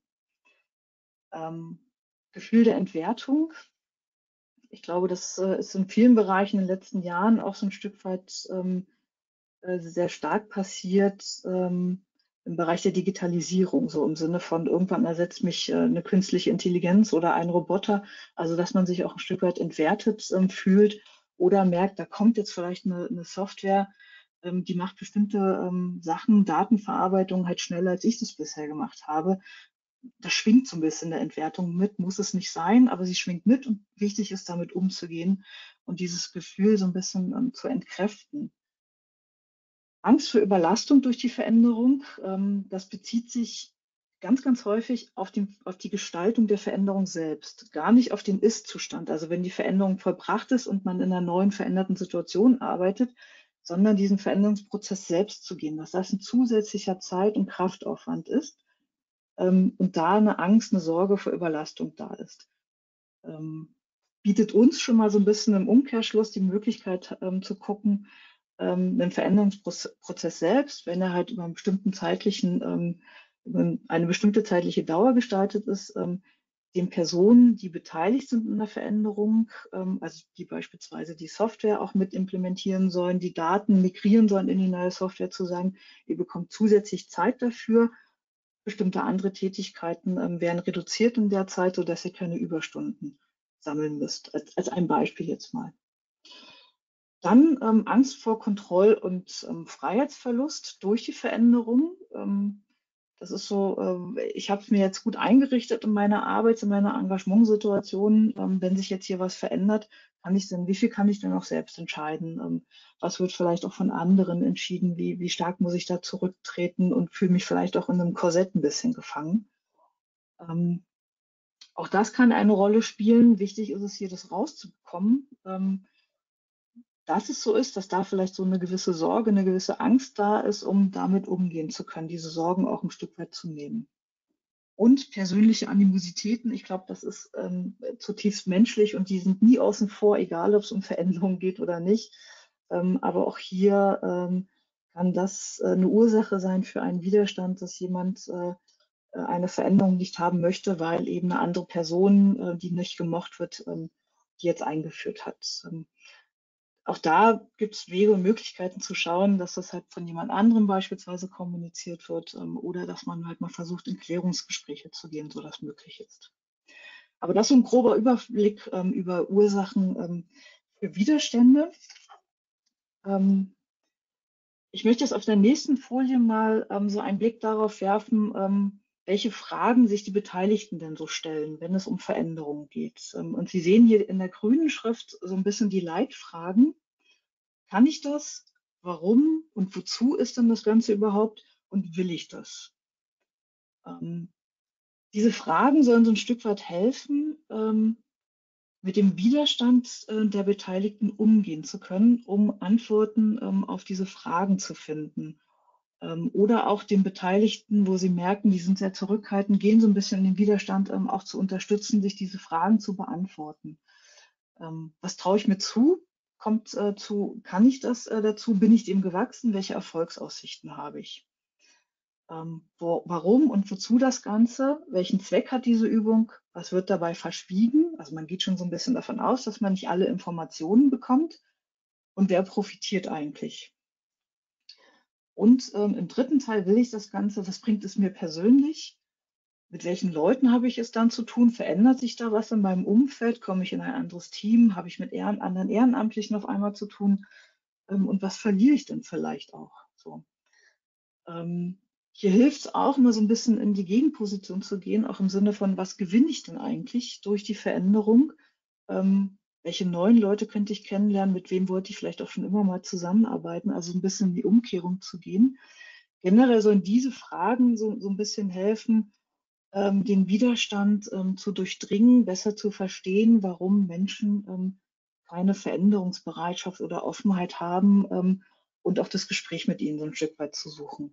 Ähm, Gefühl der Entwertung. Ich glaube, das äh, ist in vielen Bereichen in den letzten Jahren auch so ein Stück weit ähm, äh, sehr stark passiert ähm, im Bereich der Digitalisierung, so im Sinne von irgendwann ersetzt mich äh, eine künstliche Intelligenz oder ein Roboter, also dass man sich auch ein Stück weit entwertet ähm, fühlt oder merkt, da kommt jetzt vielleicht eine, eine Software, ähm, die macht bestimmte ähm, Sachen, Datenverarbeitung halt schneller, als ich das bisher gemacht habe. Das schwingt so ein bisschen in der Entwertung mit, muss es nicht sein, aber sie schwingt mit und wichtig ist, damit umzugehen und dieses Gefühl so ein bisschen ähm, zu entkräften. Angst vor Überlastung durch die Veränderung, ähm, das bezieht sich ganz, ganz häufig auf, den, auf die Gestaltung der Veränderung selbst, gar nicht auf den Ist-Zustand. Also wenn die Veränderung vollbracht ist und man in einer neuen veränderten Situation arbeitet, sondern diesen Veränderungsprozess selbst zu gehen, dass das ein zusätzlicher Zeit- und Kraftaufwand ist ähm, und da eine Angst, eine Sorge vor Überlastung da ist. Ähm, bietet uns schon mal so ein bisschen im Umkehrschluss die Möglichkeit ähm, zu gucken, ähm, den Veränderungsprozess selbst, wenn er halt über einen bestimmten zeitlichen, ähm, über eine bestimmte zeitliche Dauer gestaltet ist, ähm, den Personen, die beteiligt sind in der Veränderung, ähm, also die beispielsweise die Software auch mit implementieren sollen, die Daten migrieren sollen in die neue Software, zu sagen, ihr bekommt zusätzlich Zeit dafür. Bestimmte andere Tätigkeiten ähm, werden reduziert in der Zeit, sodass ihr keine Überstunden sammeln müsst. Als, als ein Beispiel jetzt mal. Dann ähm, Angst vor Kontroll- und ähm, Freiheitsverlust durch die Veränderung. Ähm, Das ist so, ähm, ich habe es mir jetzt gut eingerichtet in meiner Arbeit, in meiner Engagementsituation. Ähm, wenn sich jetzt hier was verändert, kann ich denn, wie viel kann ich denn auch selbst entscheiden? Ähm, was wird vielleicht auch von anderen entschieden? Wie, wie stark muss ich da zurücktreten und fühle mich vielleicht auch in einem Korsett ein bisschen gefangen? Ähm, auch das kann eine Rolle spielen. Wichtig ist es hier, das rauszubekommen. Ähm, dass es so ist, dass da vielleicht so eine gewisse Sorge, eine gewisse Angst da ist, um damit umgehen zu können, diese Sorgen auch ein Stück weit zu nehmen. Und persönliche Animositäten, ich glaube, das ist ähm, zutiefst menschlich und die sind nie außen vor, egal ob es um Veränderungen geht oder nicht. Ähm, aber auch hier ähm, kann das äh, eine Ursache sein für einen Widerstand, dass jemand äh, eine Veränderung nicht haben möchte, weil eben eine andere Person, äh, die nicht gemocht wird, ähm, die jetzt eingeführt hat. Ähm, auch da gibt es Wege und Möglichkeiten zu schauen, dass das halt von jemand anderem beispielsweise kommuniziert wird ähm, oder dass man halt mal versucht, in Klärungsgespräche zu gehen, so das möglich ist. Aber das ist so ein grober Überblick ähm, über Ursachen ähm, für Widerstände. Ähm, ich möchte jetzt auf der nächsten Folie mal ähm, so einen Blick darauf werfen, ähm, welche Fragen sich die Beteiligten denn so stellen, wenn es um Veränderungen geht. Ähm, und Sie sehen hier in der grünen Schrift so ein bisschen die Leitfragen. Kann ich das? Warum und wozu ist denn das Ganze überhaupt? Und will ich das? Ähm, diese Fragen sollen so ein Stück weit helfen, ähm, mit dem Widerstand äh, der Beteiligten umgehen zu können, um Antworten ähm, auf diese Fragen zu finden. Ähm, oder auch den Beteiligten, wo sie merken, die sind sehr zurückhaltend, gehen so ein bisschen in den Widerstand, ähm, auch zu unterstützen, sich diese Fragen zu beantworten. Ähm, was traue ich mir zu? Kommt äh, zu, kann ich das äh, dazu? Bin ich dem gewachsen? Welche Erfolgsaussichten habe ich? Ähm, wo, warum und wozu das Ganze? Welchen Zweck hat diese Übung? Was wird dabei verschwiegen? Also man geht schon so ein bisschen davon aus, dass man nicht alle Informationen bekommt. Und wer profitiert eigentlich? Und ähm, im dritten Teil will ich das Ganze, was bringt es mir persönlich? Mit welchen Leuten habe ich es dann zu tun? Verändert sich da was in meinem Umfeld? Komme ich in ein anderes Team? Habe ich mit Ehren, anderen Ehrenamtlichen auf einmal zu tun? Ähm, und was verliere ich denn vielleicht auch? So. Ähm, hier hilft es auch, mal so ein bisschen in die Gegenposition zu gehen, auch im Sinne von, was gewinne ich denn eigentlich durch die Veränderung? Ähm, welche neuen Leute könnte ich kennenlernen? Mit wem wollte ich vielleicht auch schon immer mal zusammenarbeiten? Also ein bisschen in die Umkehrung zu gehen. Generell sollen diese Fragen so, so ein bisschen helfen, ähm, den Widerstand ähm, zu durchdringen, besser zu verstehen, warum Menschen ähm, keine Veränderungsbereitschaft oder Offenheit haben ähm, und auch das Gespräch mit ihnen so ein Stück weit zu suchen.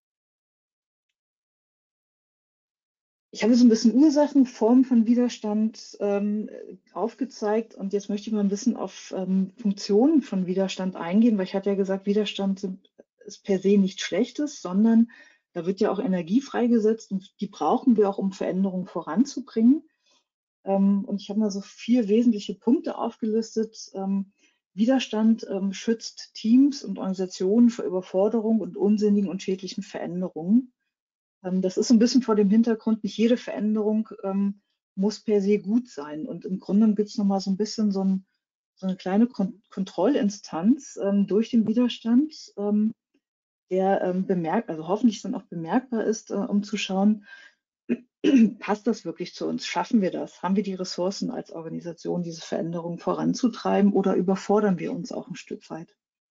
Ich habe so ein bisschen Ursachen, Formen von Widerstand ähm, aufgezeigt und jetzt möchte ich mal ein bisschen auf ähm, Funktionen von Widerstand eingehen, weil ich hatte ja gesagt, Widerstand sind, ist per se nichts Schlechtes, sondern da wird ja auch Energie freigesetzt und die brauchen wir auch, um Veränderungen voranzubringen. Ähm, und ich habe mal so vier wesentliche Punkte aufgelistet. Ähm, Widerstand ähm, schützt Teams und Organisationen vor Überforderung und unsinnigen und schädlichen Veränderungen. Ähm, das ist so ein bisschen vor dem Hintergrund, nicht jede Veränderung ähm, muss per se gut sein. Und im Grunde gibt es nochmal so ein bisschen so, ein, so eine kleine Kon Kontrollinstanz ähm, durch den Widerstand, ähm, der ähm, bemerkt, also hoffentlich dann auch bemerkbar ist, äh, um zu schauen, passt das wirklich zu uns? Schaffen wir das? Haben wir die Ressourcen als Organisation, diese Veränderung voranzutreiben oder überfordern wir uns auch ein Stück weit?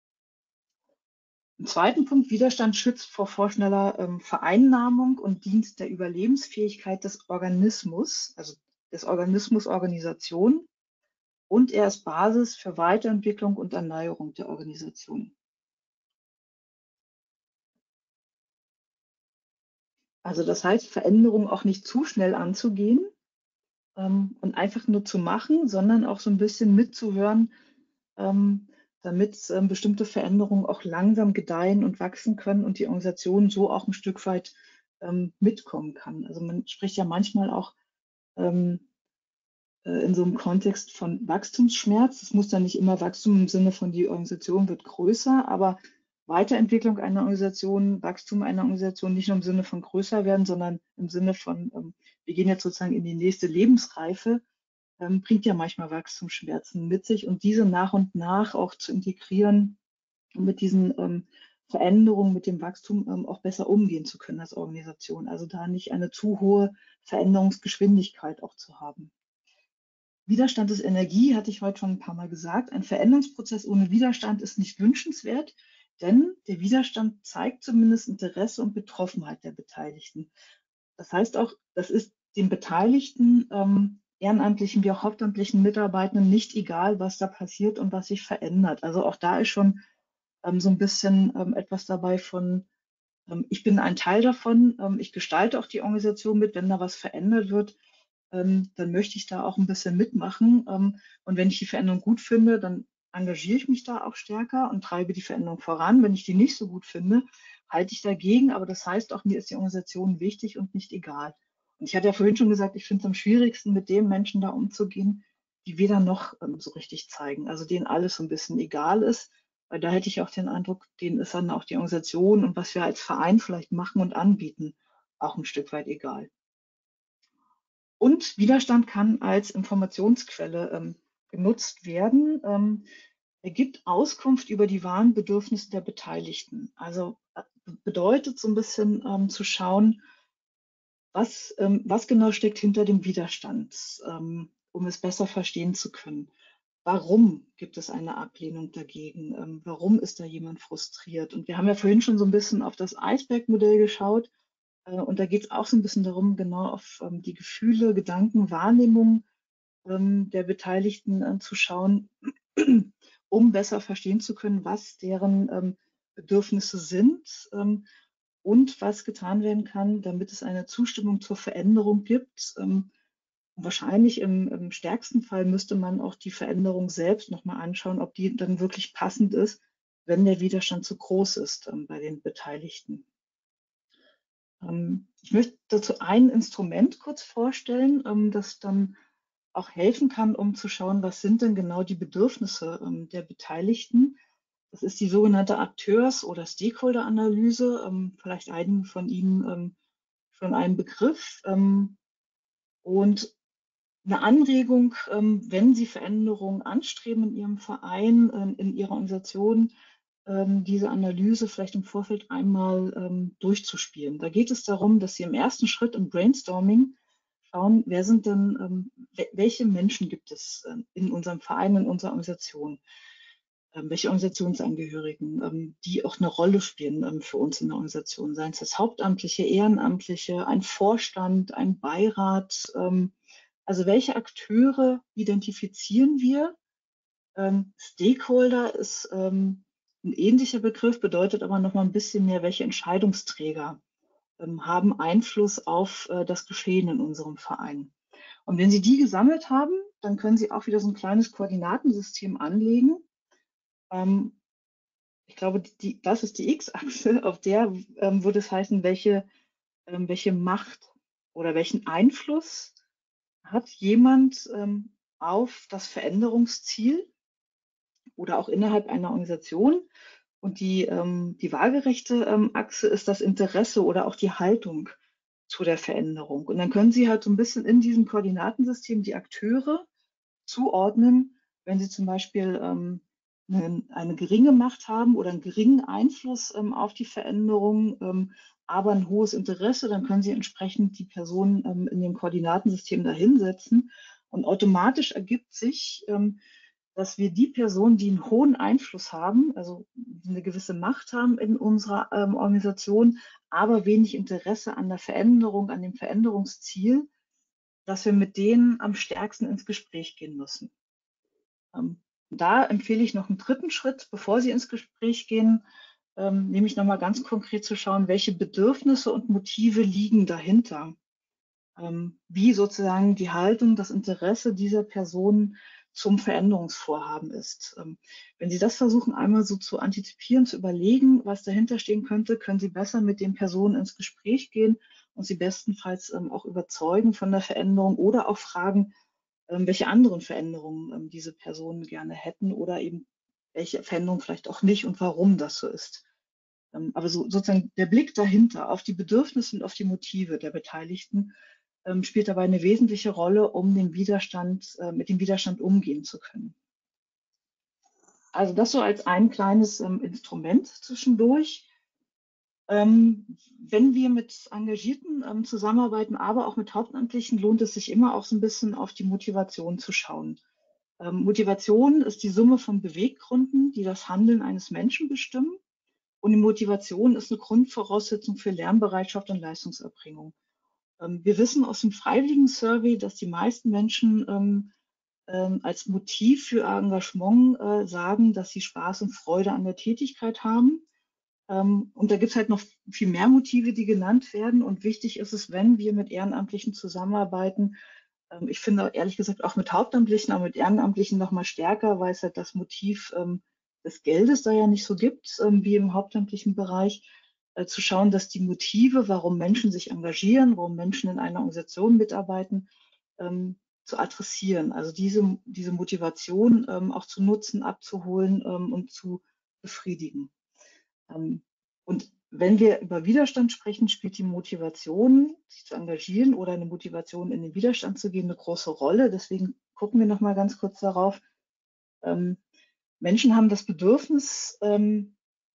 Im zweiten Punkt, Widerstand schützt vor vorschneller ähm, Vereinnahmung und dient der Überlebensfähigkeit des Organismus, also des Organismus Organisation, und er ist Basis für Weiterentwicklung und Erneuerung der Organisation. Also das heißt, Veränderungen auch nicht zu schnell anzugehen ähm, und einfach nur zu machen, sondern auch so ein bisschen mitzuhören, ähm, damit ähm, bestimmte Veränderungen auch langsam gedeihen und wachsen können und die Organisation so auch ein Stück weit ähm, mitkommen kann. Also man spricht ja manchmal auch ähm, äh, in so einem Kontext von Wachstumsschmerz. Es muss dann nicht immer Wachstum im Sinne von die Organisation wird größer, aber Weiterentwicklung einer Organisation, Wachstum einer Organisation nicht nur im Sinne von größer werden, sondern im Sinne von, ähm, wir gehen jetzt sozusagen in die nächste Lebensreife, ähm, bringt ja manchmal Wachstumsschmerzen mit sich und diese nach und nach auch zu integrieren und mit diesen ähm, Veränderungen, mit dem Wachstum ähm, auch besser umgehen zu können als Organisation. Also da nicht eine zu hohe Veränderungsgeschwindigkeit auch zu haben. Widerstand ist Energie, hatte ich heute schon ein paar Mal gesagt. Ein Veränderungsprozess ohne Widerstand ist nicht wünschenswert, denn der Widerstand zeigt zumindest Interesse und Betroffenheit der Beteiligten. Das heißt auch, das ist den Beteiligten, ähm, ehrenamtlichen wie auch hauptamtlichen Mitarbeitenden nicht egal, was da passiert und was sich verändert. Also auch da ist schon ähm, so ein bisschen ähm, etwas dabei von, ähm, ich bin ein Teil davon, ähm, ich gestalte auch die Organisation mit, wenn da was verändert wird, ähm, dann möchte ich da auch ein bisschen mitmachen. Ähm, und wenn ich die Veränderung gut finde, dann engagiere ich mich da auch stärker und treibe die Veränderung voran. Wenn ich die nicht so gut finde, halte ich dagegen. Aber das heißt auch, mir ist die Organisation wichtig und nicht egal. Und ich hatte ja vorhin schon gesagt, ich finde es am schwierigsten, mit den Menschen da umzugehen, die weder noch ähm, so richtig zeigen. Also denen alles so ein bisschen egal ist. Weil da hätte ich auch den Eindruck, denen ist dann auch die Organisation und was wir als Verein vielleicht machen und anbieten, auch ein Stück weit egal. Und Widerstand kann als Informationsquelle ähm, genutzt werden. Ähm, er gibt Auskunft über die wahren Bedürfnisse der Beteiligten. Also äh, bedeutet so ein bisschen ähm, zu schauen, was, ähm, was genau steckt hinter dem Widerstand, ähm, um es besser verstehen zu können. Warum gibt es eine Ablehnung dagegen? Ähm, warum ist da jemand frustriert? Und wir haben ja vorhin schon so ein bisschen auf das Eisbergmodell geschaut. Äh, Und da geht es auch so ein bisschen darum, genau auf ähm, die Gefühle, Gedanken, Wahrnehmung ähm, der Beteiligten anzuschauen, um besser verstehen zu können, was deren ähm, Bedürfnisse sind ähm, und was getan werden kann, damit es eine Zustimmung zur Veränderung gibt. Ähm, wahrscheinlich im, im stärksten Fall müsste man auch die Veränderung selbst nochmal anschauen, ob die dann wirklich passend ist, wenn der Widerstand zu groß ist ähm, bei den Beteiligten. Ähm, ich möchte dazu ein Instrument kurz vorstellen, ähm, das dann auch helfen kann, um zu schauen, was sind denn genau die Bedürfnisse ähm, der Beteiligten. Das ist die sogenannte Akteurs- oder Stakeholder-Analyse, ähm, vielleicht einigen von Ihnen ähm, schon ein Begriff. Ähm, und eine Anregung, ähm, wenn Sie Veränderungen anstreben in Ihrem Verein, ähm, in Ihrer Organisation, ähm, diese Analyse vielleicht im Vorfeld einmal ähm, durchzuspielen. Da geht es darum, dass Sie im ersten Schritt im Brainstorming schauen, wer sind denn, ähm, welche Menschen gibt es ähm, in unserem Verein, in unserer Organisation, ähm, welche Organisationsangehörigen, ähm, die auch eine Rolle spielen ähm, für uns in der Organisation, seien es das Hauptamtliche, Ehrenamtliche, ein Vorstand, ein Beirat. Ähm, also welche Akteure identifizieren wir? Ähm, Stakeholder ist ähm, ein ähnlicher Begriff, bedeutet aber noch mal ein bisschen mehr, welche Entscheidungsträger ähm, haben Einfluss auf äh, das Geschehen in unserem Verein. Und wenn Sie die gesammelt haben, dann können Sie auch wieder so ein kleines Koordinatensystem anlegen. Ähm, ich glaube, die, das ist die X-Achse, auf der ähm, würde es heißen, welche, ähm, welche Macht oder welchen Einfluss hat jemand ähm, auf das Veränderungsziel oder auch innerhalb einer Organisation. Und die, ähm, die waagerechte ähm, Achse ist das Interesse oder auch die Haltung zu der Veränderung. Und dann können Sie halt so ein bisschen in diesem Koordinatensystem die Akteure zuordnen, wenn Sie zum Beispiel ähm, eine, eine geringe Macht haben oder einen geringen Einfluss ähm, auf die Veränderung, ähm, aber ein hohes Interesse, dann können Sie entsprechend die Personen ähm, in dem Koordinatensystem dahinsetzen. Und automatisch ergibt sich, ähm, dass wir die Personen, die einen hohen Einfluss haben, also eine gewisse Macht haben in unserer ähm, Organisation, aber wenig Interesse an der Veränderung, an dem Veränderungsziel, dass wir mit denen am stärksten ins Gespräch gehen müssen. Ähm, da empfehle ich noch einen dritten Schritt, bevor Sie ins Gespräch gehen, ähm, nämlich nochmal ganz konkret zu schauen, welche Bedürfnisse und Motive liegen dahinter. Ähm, wie sozusagen die Haltung, das Interesse dieser Person zum Veränderungsvorhaben ist. Ähm, wenn Sie das versuchen, einmal so zu antizipieren, zu überlegen, was dahinter stehen könnte, können Sie besser mit den Personen ins Gespräch gehen und sie bestenfalls ähm, auch überzeugen von der Veränderung oder auch fragen, ähm, welche anderen Veränderungen ähm, diese Personen gerne hätten oder eben welche Veränderungen vielleicht auch nicht und warum das so ist. Ähm, aber so, sozusagen der Blick dahinter auf die Bedürfnisse und auf die Motive der Beteiligten ähm, spielt dabei eine wesentliche Rolle, um den Widerstand, äh, mit dem Widerstand umgehen zu können. Also das so als ein kleines ähm, Instrument zwischendurch. Ähm, wenn wir mit Engagierten ähm, zusammenarbeiten, aber auch mit Hauptamtlichen, lohnt es sich immer auch so ein bisschen auf die Motivation zu schauen. Ähm, Motivation ist die Summe von Beweggründen, die das Handeln eines Menschen bestimmen. Und die Motivation ist eine Grundvoraussetzung für Lernbereitschaft und Leistungserbringung. Ähm, wir wissen aus dem Freiwilligen-Survey, dass die meisten Menschen ähm, ähm, als Motiv für Engagement äh, sagen, dass sie Spaß und Freude an der Tätigkeit haben. Ähm, und da gibt es halt noch viel mehr Motive, die genannt werden. Und wichtig ist es, wenn wir mit Ehrenamtlichen zusammenarbeiten, ähm, ich finde ehrlich gesagt auch mit Hauptamtlichen, aber mit Ehrenamtlichen noch mal stärker, weil es halt das Motiv ähm, des Geldes da ja nicht so gibt, ähm, wie im hauptamtlichen Bereich, äh, zu schauen, dass die Motive, warum Menschen sich engagieren, warum Menschen in einer Organisation mitarbeiten, ähm, zu adressieren. Also diese, diese Motivation ähm, auch zu nutzen, abzuholen ähm, und zu befriedigen. Ähm, und wenn wir über Widerstand sprechen, spielt die Motivation, sich zu engagieren oder eine Motivation, in den Widerstand zu gehen, eine große Rolle. Deswegen gucken wir noch mal ganz kurz darauf. Ähm, Menschen haben das Bedürfnis, ähm,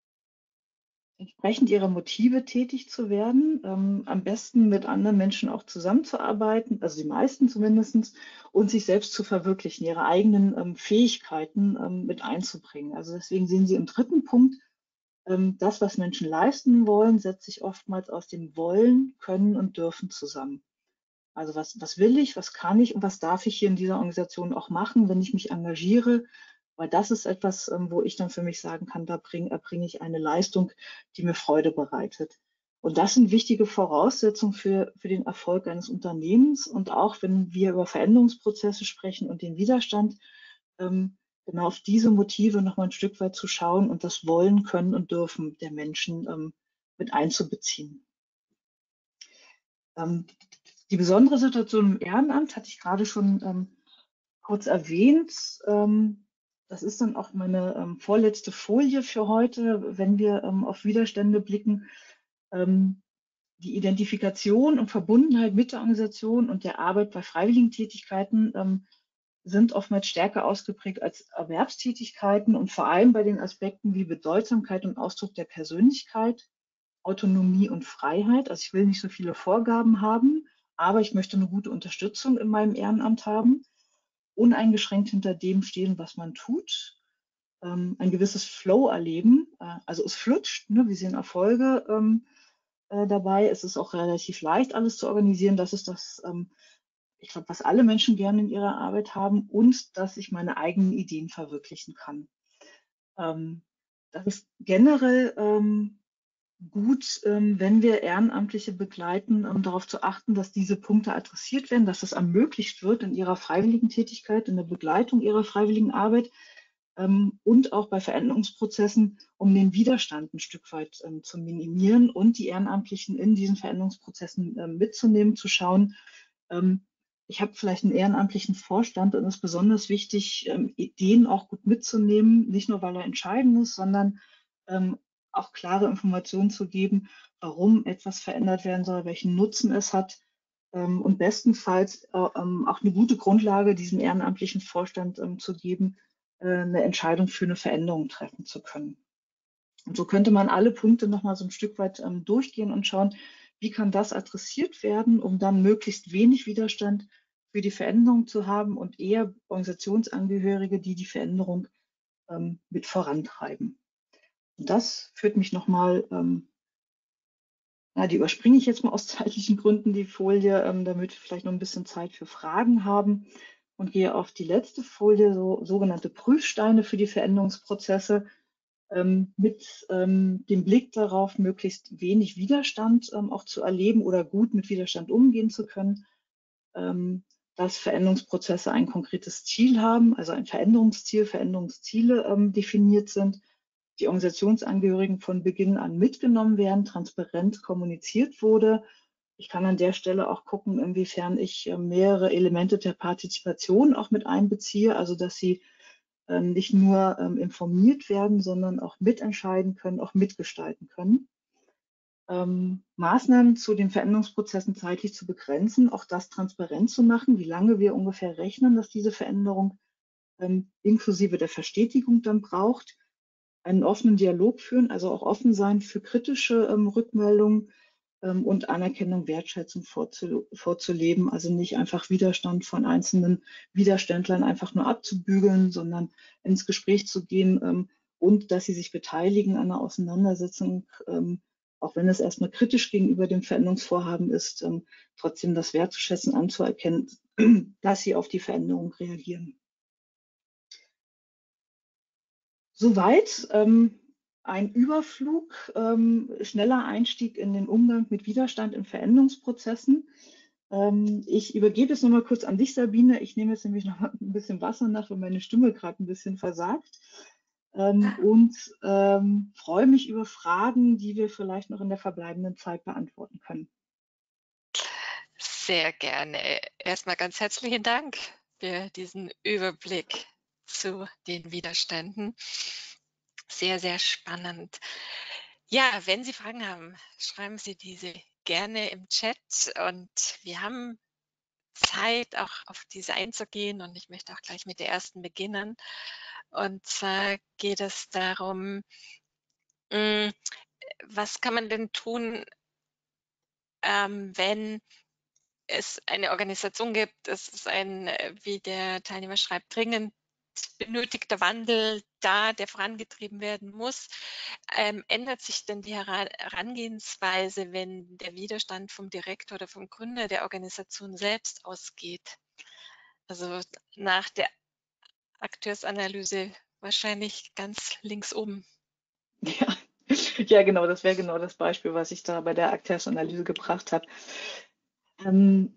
entsprechend ihrer Motive tätig zu werden, ähm, am besten mit anderen Menschen auch zusammenzuarbeiten, also die meisten zumindest, und sich selbst zu verwirklichen, ihre eigenen ähm, Fähigkeiten ähm, mit einzubringen. Also deswegen sehen Sie im dritten Punkt, ähm, das, was Menschen leisten wollen, setzt sich oftmals aus dem Wollen, Können und Dürfen zusammen. Also was, was will ich, was kann ich und was darf ich hier in dieser Organisation auch machen, wenn ich mich engagiere? Weil das ist etwas, ähm, wo ich dann für mich sagen kann, da bring, erbringe ich eine Leistung, die mir Freude bereitet. Und das sind wichtige Voraussetzungen für, für den Erfolg eines Unternehmens. Und auch wenn wir über Veränderungsprozesse sprechen und den Widerstand, ähm, genau auf diese Motive noch mal ein Stück weit zu schauen und das Wollen, Können und Dürfen der Menschen ähm, mit einzubeziehen. Ähm, die besondere Situation im Ehrenamt hatte ich gerade schon ähm, kurz erwähnt. Ähm, das ist dann auch meine ähm, vorletzte Folie für heute, wenn wir ähm, auf Widerstände blicken. Ähm, die Identifikation und Verbundenheit mit der Organisation und der Arbeit bei Freiwilligentätigkeiten ähm, sind oftmals stärker ausgeprägt als Erwerbstätigkeiten und vor allem bei den Aspekten wie Bedeutsamkeit und Ausdruck der Persönlichkeit, Autonomie und Freiheit. Also ich will nicht so viele Vorgaben haben, aber ich möchte eine gute Unterstützung in meinem Ehrenamt haben, uneingeschränkt hinter dem stehen, was man tut, ähm, ein gewisses Flow erleben. Äh, also es flutscht, ne? Wir sehen Erfolge ähm, äh, dabei. Es ist auch relativ leicht, alles zu organisieren. Das ist das, ähm, ich glaube, was alle Menschen gerne in ihrer Arbeit haben und dass ich meine eigenen Ideen verwirklichen kann. Ähm, das ist generell ähm, gut, ähm, wenn wir Ehrenamtliche begleiten, um darauf zu achten, dass diese Punkte adressiert werden, dass das ermöglicht wird in ihrer freiwilligen Tätigkeit, in der Begleitung ihrer freiwilligen Arbeit ähm, und auch bei Veränderungsprozessen, um den Widerstand ein Stück weit ähm, zu minimieren und die Ehrenamtlichen in diesen Veränderungsprozessen ähm, mitzunehmen, zu schauen, ähm, ich habe vielleicht einen ehrenamtlichen Vorstand und es ist besonders wichtig, ähm, Ideen auch gut mitzunehmen, nicht nur, weil er entscheiden muss, sondern ähm, auch klare Informationen zu geben, warum etwas verändert werden soll, welchen Nutzen es hat ähm, und bestenfalls äh, ähm, auch eine gute Grundlage diesem ehrenamtlichen Vorstand ähm, zu geben, äh, eine Entscheidung für eine Veränderung treffen zu können. Und so könnte man alle Punkte noch mal so ein Stück weit ähm, durchgehen und schauen, wie kann das adressiert werden, um dann möglichst wenig Widerstand für die Veränderung zu haben und eher Organisationsangehörige, die die Veränderung ähm, mit vorantreiben. Und das führt mich noch mal, ähm, na, die überspringe ich jetzt mal aus zeitlichen Gründen, die Folie, ähm, damit wir vielleicht noch ein bisschen Zeit für Fragen haben und gehe auf die letzte Folie, so sogenannte Prüfsteine für die Veränderungsprozesse ähm, mit ähm, dem Blick darauf, möglichst wenig Widerstand ähm, auch zu erleben oder gut mit Widerstand umgehen zu können, ähm, dass Veränderungsprozesse ein konkretes Ziel haben, also ein Veränderungsziel, Veränderungsziele ähm, definiert sind, die Organisationsangehörigen von Beginn an mitgenommen werden, transparent kommuniziert wurde. Ich kann an der Stelle auch gucken, inwiefern ich äh, mehrere Elemente der Partizipation auch mit einbeziehe, also dass sie ähm, nicht nur ähm, informiert werden, sondern auch mitentscheiden können, auch mitgestalten können. Ähm, Maßnahmen zu den Veränderungsprozessen zeitlich zu begrenzen, auch das transparent zu machen, wie lange wir ungefähr rechnen, dass diese Veränderung ähm, inklusive der Verstetigung dann braucht, einen offenen Dialog führen, also auch offen sein für kritische ähm, Rückmeldungen ähm, und Anerkennung, Wertschätzung vorzu vorzuleben. Also nicht einfach Widerstand von einzelnen Widerständlern einfach nur abzubügeln, sondern ins Gespräch zu gehen ähm, und dass sie sich beteiligen an der Auseinandersetzung, ähm, auch wenn es erstmal kritisch gegenüber dem Veränderungsvorhaben ist, ähm, trotzdem das wertzuschätzen, anzuerkennen, dass sie auf die Veränderung reagieren. Soweit ähm, ein Überflug, ähm, schneller Einstieg in den Umgang mit Widerstand in Veränderungsprozessen. Ähm, ich übergebe es nochmal kurz an dich, Sabine. Ich nehme jetzt nämlich noch mal ein bisschen Wasser nach, weil meine Stimme gerade ein bisschen versagt. Ähm, und ähm, freue mich über Fragen, die wir vielleicht noch in der verbleibenden Zeit beantworten können. Sehr gerne. Erstmal ganz herzlichen Dank für diesen Überblick zu den Widerständen. Sehr, sehr spannend. Ja, wenn Sie Fragen haben, schreiben Sie diese gerne im Chat und wir haben Zeit, auch auf diese einzugehen und ich möchte auch gleich mit der ersten beginnen. Und zwar geht es darum, hm, was kann man denn tun, ähm, wenn es eine Organisation gibt, es ist ein, äh, wie der Teilnehmer schreibt, dringend benötigter Wandel da, der vorangetrieben werden muss. Ähm, ändert sich denn die Hera Herangehensweise, wenn der Widerstand vom Direktor oder vom Gründer der Organisation selbst ausgeht? Also nach der Akteursanalyse wahrscheinlich ganz links oben. Ja, ja genau, das wäre genau das Beispiel, was ich da bei der Akteursanalyse gebracht habe. Ähm,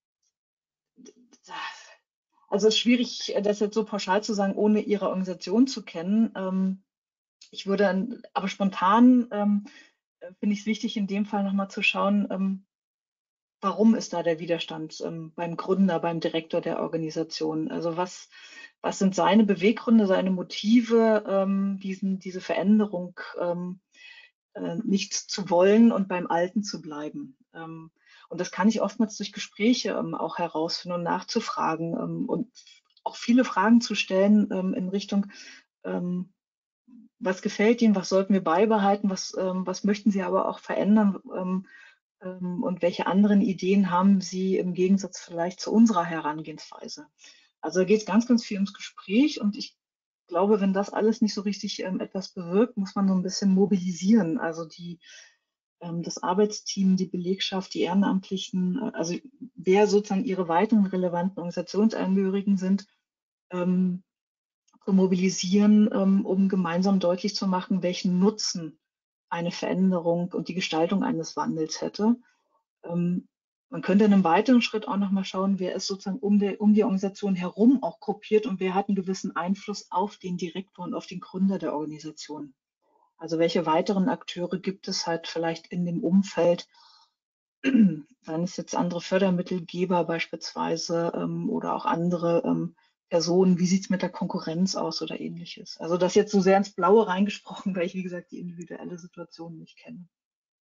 also es ist schwierig, das jetzt so pauschal zu sagen, ohne Ihre Organisation zu kennen. Ähm, ich würde aber spontan ähm, finde ich es wichtig, in dem Fall nochmal zu schauen, ähm, warum ist da der Widerstand ähm, beim Gründer, beim Direktor der Organisation? Also was, was sind seine Beweggründe, seine Motive, ähm, diesen, diese Veränderung ähm, äh, nicht zu wollen und beim Alten zu bleiben? Ähm, und das kann ich oftmals durch Gespräche ähm, auch herausfinden und nachzufragen ähm, und auch viele Fragen zu stellen ähm, in Richtung, ähm, was gefällt Ihnen, was sollten wir beibehalten, was, ähm, was möchten Sie aber auch verändern ähm, ähm, und welche anderen Ideen haben Sie im Gegensatz vielleicht zu unserer Herangehensweise? Also da geht es ganz, ganz viel ums Gespräch und ich glaube, wenn das alles nicht so richtig ähm, etwas bewirkt, muss man so ein bisschen mobilisieren. Also die, ähm, das Arbeitsteam, die Belegschaft, die Ehrenamtlichen, äh, also wer sozusagen ihre weiteren relevanten Organisationsangehörigen sind, ähm, zu mobilisieren, ähm, um gemeinsam deutlich zu machen, welchen Nutzen eine Veränderung und die Gestaltung eines Wandels hätte. Ähm, man könnte in einem weiteren Schritt auch noch mal schauen, wer ist sozusagen um, der, um die Organisation herum auch gruppiert und wer hat einen gewissen Einfluss auf den Direktor und auf den Gründer der Organisation. Also welche weiteren Akteure gibt es halt vielleicht in dem Umfeld, seien es jetzt andere Fördermittelgeber beispielsweise ähm, oder auch andere ähm, Personen, wie sieht es mit der Konkurrenz aus oder ähnliches. Also das jetzt so sehr ins Blaue reingesprochen, weil ich, wie gesagt, die individuelle Situation nicht kenne.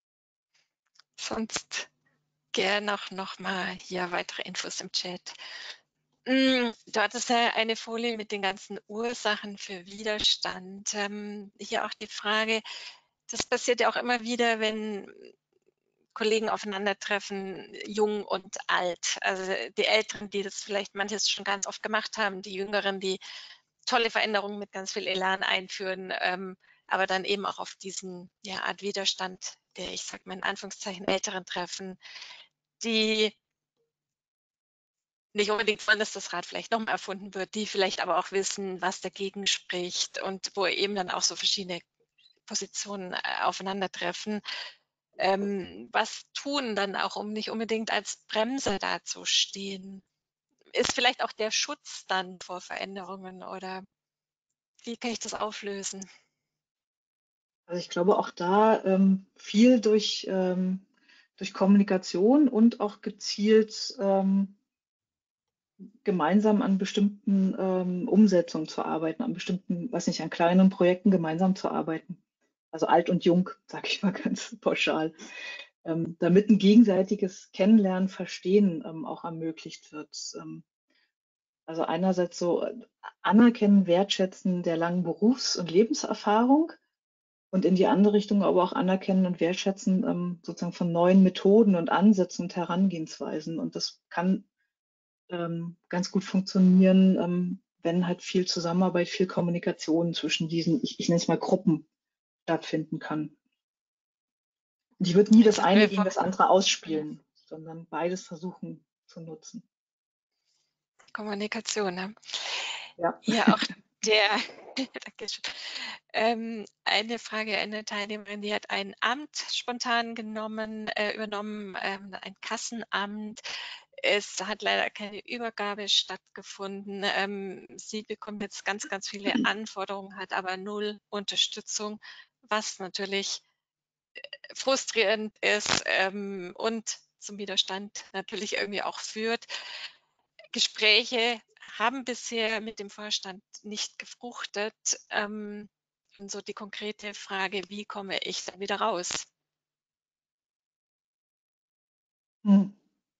Sonst gern auch noch mal hier weitere Infos im Chat. Hm, du hattest ja eine Folie mit den ganzen Ursachen für Widerstand. Ähm, hier auch die Frage, das passiert ja auch immer wieder, wenn Kollegen aufeinandertreffen, jung und alt. Also die Älteren, die das vielleicht manches schon ganz oft gemacht haben, die Jüngeren, die tolle Veränderungen mit ganz viel Elan einführen, ähm, aber dann eben auch auf diesen ja, Art Widerstand der, ich sag mal in Anführungszeichen, Älteren treffen, die nicht unbedingt wollen, dass das Rad vielleicht nochmal erfunden wird, die vielleicht aber auch wissen, was dagegen spricht und wo eben dann auch so verschiedene Positionen äh, aufeinandertreffen. Ähm, was tun dann auch, um nicht unbedingt als Bremse dazustehen? Ist vielleicht auch der Schutz dann vor Veränderungen oder wie kann ich das auflösen? Also ich glaube auch da ähm, viel durch, ähm, durch Kommunikation und auch gezielt ähm, gemeinsam an bestimmten ähm, Umsetzungen zu arbeiten, an bestimmten, weiß nicht, an kleinen Projekten gemeinsam zu arbeiten. Also alt und jung, sage ich mal ganz pauschal, ähm, damit ein gegenseitiges Kennenlernen, Verstehen ähm, auch ermöglicht wird. Ähm, Also einerseits so äh, anerkennen, wertschätzen der langen Berufs- und Lebenserfahrung und in die andere Richtung aber auch anerkennen und wertschätzen ähm, sozusagen von neuen Methoden und Ansätzen und Herangehensweisen. Und das kann ähm, ganz gut funktionieren, ähm, wenn halt viel Zusammenarbeit, viel Kommunikation zwischen diesen, ich, ich nenne es mal Gruppen, stattfinden kann. Und ich würde nie das Jetzt hatten eine wir gegen vor das andere ausspielen, sondern beides versuchen zu nutzen. Kommunikation, ne? Ja. Ja, auch der, Dankeschön. Ähm, eine Frage, eine Teilnehmerin, die hat ein Amt spontan genommen, äh, übernommen, ähm, ein Kassenamt. Es hat leider keine Übergabe stattgefunden. Ähm, sie bekommt jetzt ganz, ganz viele Anforderungen, hat aber null Unterstützung, was natürlich frustrierend ist ähm, und zum Widerstand natürlich irgendwie auch führt. Gespräche haben bisher mit dem Vorstand nicht gefruchtet. Ähm, und so die konkrete Frage, wie komme ich da wieder raus? Hm.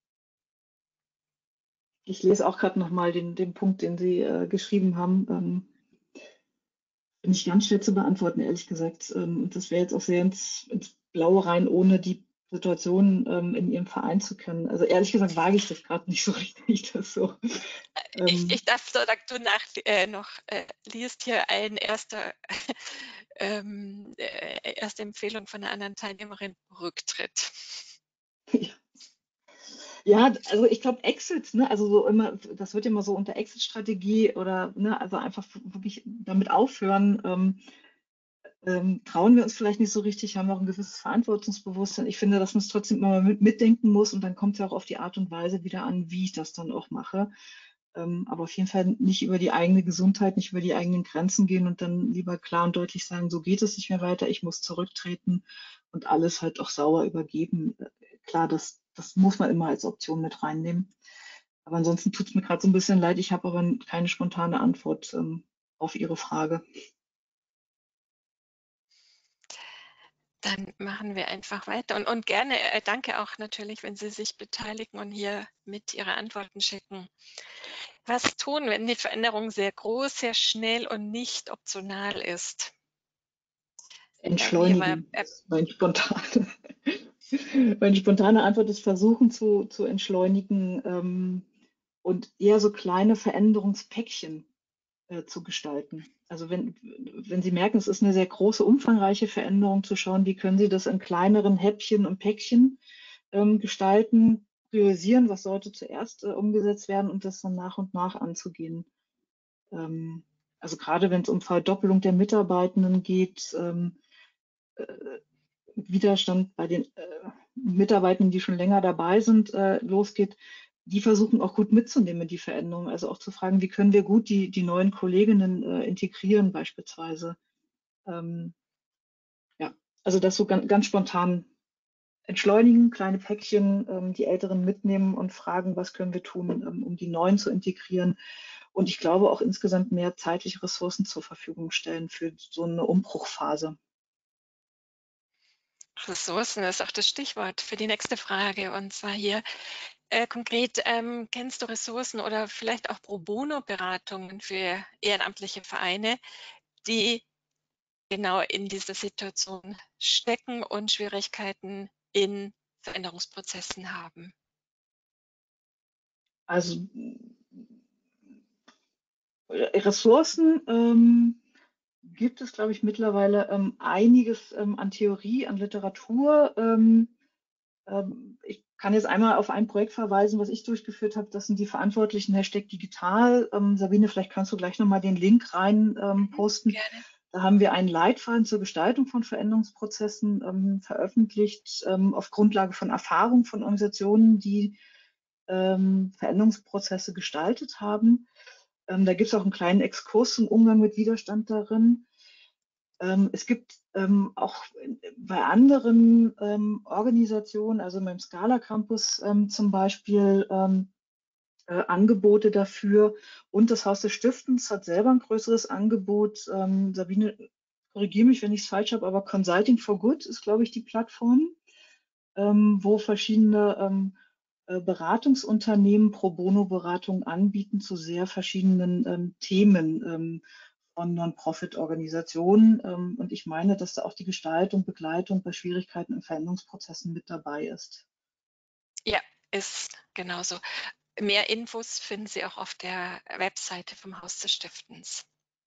Ich lese auch gerade nochmal den, den Punkt, den Sie äh, geschrieben haben. Ähm, bin ich ganz schwer zu beantworten, ehrlich gesagt. Ähm, und das wäre jetzt auch sehr ins, ins Blaue rein, ohne die Situation ähm, in Ihrem Verein zu kennen. Also ehrlich gesagt wage ich das gerade nicht so richtig, das so. Ich, Ähm, ich darf, so du nach, äh, noch äh, liest hier ein erster, ähm, äh, erste Empfehlung von einer anderen Teilnehmerin, Rücktritt. ja. Ja, also ich glaube Exits, ne, also so immer, das wird immer so unter Exit-Strategie oder, ne, also einfach wirklich damit aufhören. Ähm, ähm, trauen wir uns vielleicht nicht so richtig, haben auch ein gewisses Verantwortungsbewusstsein. Ich finde, dass man es trotzdem immer mit, mitdenken muss und dann kommt es ja auch auf die Art und Weise wieder an, wie ich das dann auch mache. Ähm, aber auf jeden Fall nicht über die eigene Gesundheit, nicht über die eigenen Grenzen gehen und dann lieber klar und deutlich sagen, so geht es nicht mehr weiter, ich muss zurücktreten und alles halt auch sauer übergeben. Äh, Klar, das, das muss man immer als Option mit reinnehmen. Aber ansonsten tut es mir gerade so ein bisschen leid, ich habe aber keine spontane Antwort ähm, auf Ihre Frage. Dann machen wir einfach weiter und, und gerne, äh, danke auch natürlich, wenn Sie sich beteiligen und hier mit Ihre Antworten schicken. Was tun, wenn die Veränderung sehr groß, sehr schnell und nicht optional ist? Ähm, hier mal, Entschleunigen äh, ist mein spontane, meine spontane Antwort ist versuchen zu, zu entschleunigen ähm, und eher so kleine Veränderungspäckchen äh, zu gestalten. Also wenn, wenn Sie merken, es ist eine sehr große, umfangreiche Veränderung, zu schauen, wie können Sie das in kleineren Häppchen und Päckchen ähm, gestalten, priorisieren, was sollte zuerst äh, umgesetzt werden und das dann nach und nach anzugehen. Ähm, also gerade wenn es um Verdoppelung der Mitarbeitenden geht, ähm, äh, Widerstand bei den äh, Mitarbeitenden, die schon länger dabei sind, äh, losgeht, die versuchen auch gut mitzunehmen in die Veränderung. Also auch zu fragen, wie können wir gut die, die neuen Kolleginnen äh, integrieren beispielsweise. Ähm, ja, also das so ganz, ganz spontan entschleunigen, kleine Päckchen, ähm, die Älteren mitnehmen und fragen, was können wir tun, ähm, um die Neuen zu integrieren. Und ich glaube auch insgesamt mehr zeitliche Ressourcen zur Verfügung stellen für so eine Umbruchphase. Ressourcen ist auch das Stichwort für die nächste Frage. Und zwar hier äh, konkret, ähm, kennst du Ressourcen oder vielleicht auch Pro-Bono-Beratungen für ehrenamtliche Vereine, die genau in dieser Situation stecken und Schwierigkeiten in Veränderungsprozessen haben? Also Ressourcen ähm, gibt es, glaube ich, mittlerweile ähm, einiges ähm, an Theorie, an Literatur. Ähm, ähm, ich kann jetzt einmal auf ein Projekt verweisen, was ich durchgeführt habe. Das sind die Verantwortlichen Hashtag Digital. Ähm, Sabine, vielleicht kannst du gleich nochmal den Link rein ähm, Mhm, posten. gerne. Da haben wir einen Leitfaden zur Gestaltung von Veränderungsprozessen ähm, veröffentlicht, ähm, auf Grundlage von Erfahrung von Organisationen, die ähm, Veränderungsprozesse gestaltet haben. Ähm, da gibt es auch einen kleinen Exkurs zum Umgang mit Widerstand darin. Ähm, es gibt ähm, auch bei anderen ähm, Organisationen, also beim Scala Campus ähm, zum Beispiel, ähm, äh, Angebote dafür. Und das Haus des Stiftens hat selber ein größeres Angebot. Ähm, Sabine, korrigiere mich, wenn ich es falsch habe, aber Consulting for Good ist, glaube ich, die Plattform, ähm, wo verschiedene ähm, äh, Beratungsunternehmen Pro-Bono-Beratung anbieten zu sehr verschiedenen ähm, Themen ähm, von Non-Profit-Organisationen. Ähm, und ich meine, dass da auch die Gestaltung, Begleitung bei Schwierigkeiten und Veränderungsprozessen mit dabei ist. Ja, ist genauso. Mehr Infos finden Sie auch auf der Webseite vom Haus des Stiftens.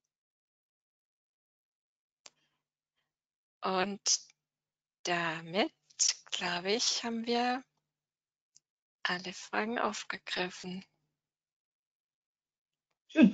Und damit, glaube ich, haben wir alle Fragen aufgegriffen. Schön.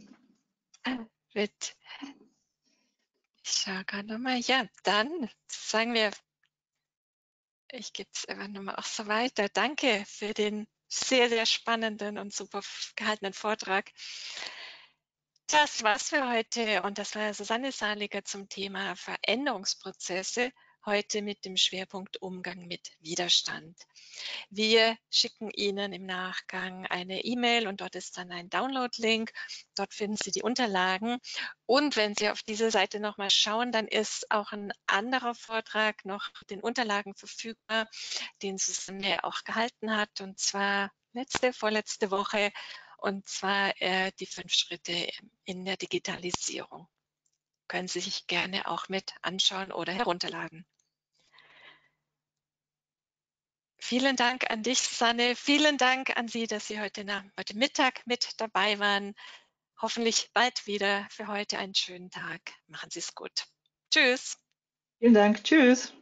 Mit, ich schaue gerade nochmal. Ja, dann sagen wir, ich gebe es einfach nochmal auch so weiter. Danke für den sehr, sehr spannenden und super gehaltenen Vortrag. Das war's für heute und das war Susanne Saliger zum Thema Veränderungsprozesse, heute mit dem Schwerpunkt Umgang mit Widerstand. Wir schicken Ihnen im Nachgang eine E-Mail und dort ist dann ein Download-Link. Dort finden Sie die Unterlagen. Und wenn Sie auf diese Seite nochmal schauen, dann ist auch ein anderer Vortrag noch den Unterlagen verfügbar, den Susanne auch gehalten hat, und zwar letzte, vorletzte Woche, und zwar äh, die fünf Schritte in der Digitalisierung. Können Sie sich gerne auch mit anschauen oder herunterladen. Vielen Dank an dich, Susanne. Vielen Dank an Sie, dass Sie heute, Nach heute Mittag mit dabei waren. Hoffentlich bald wieder. Für heute einen schönen Tag. Machen Sie es gut. Tschüss. Vielen Dank. Tschüss.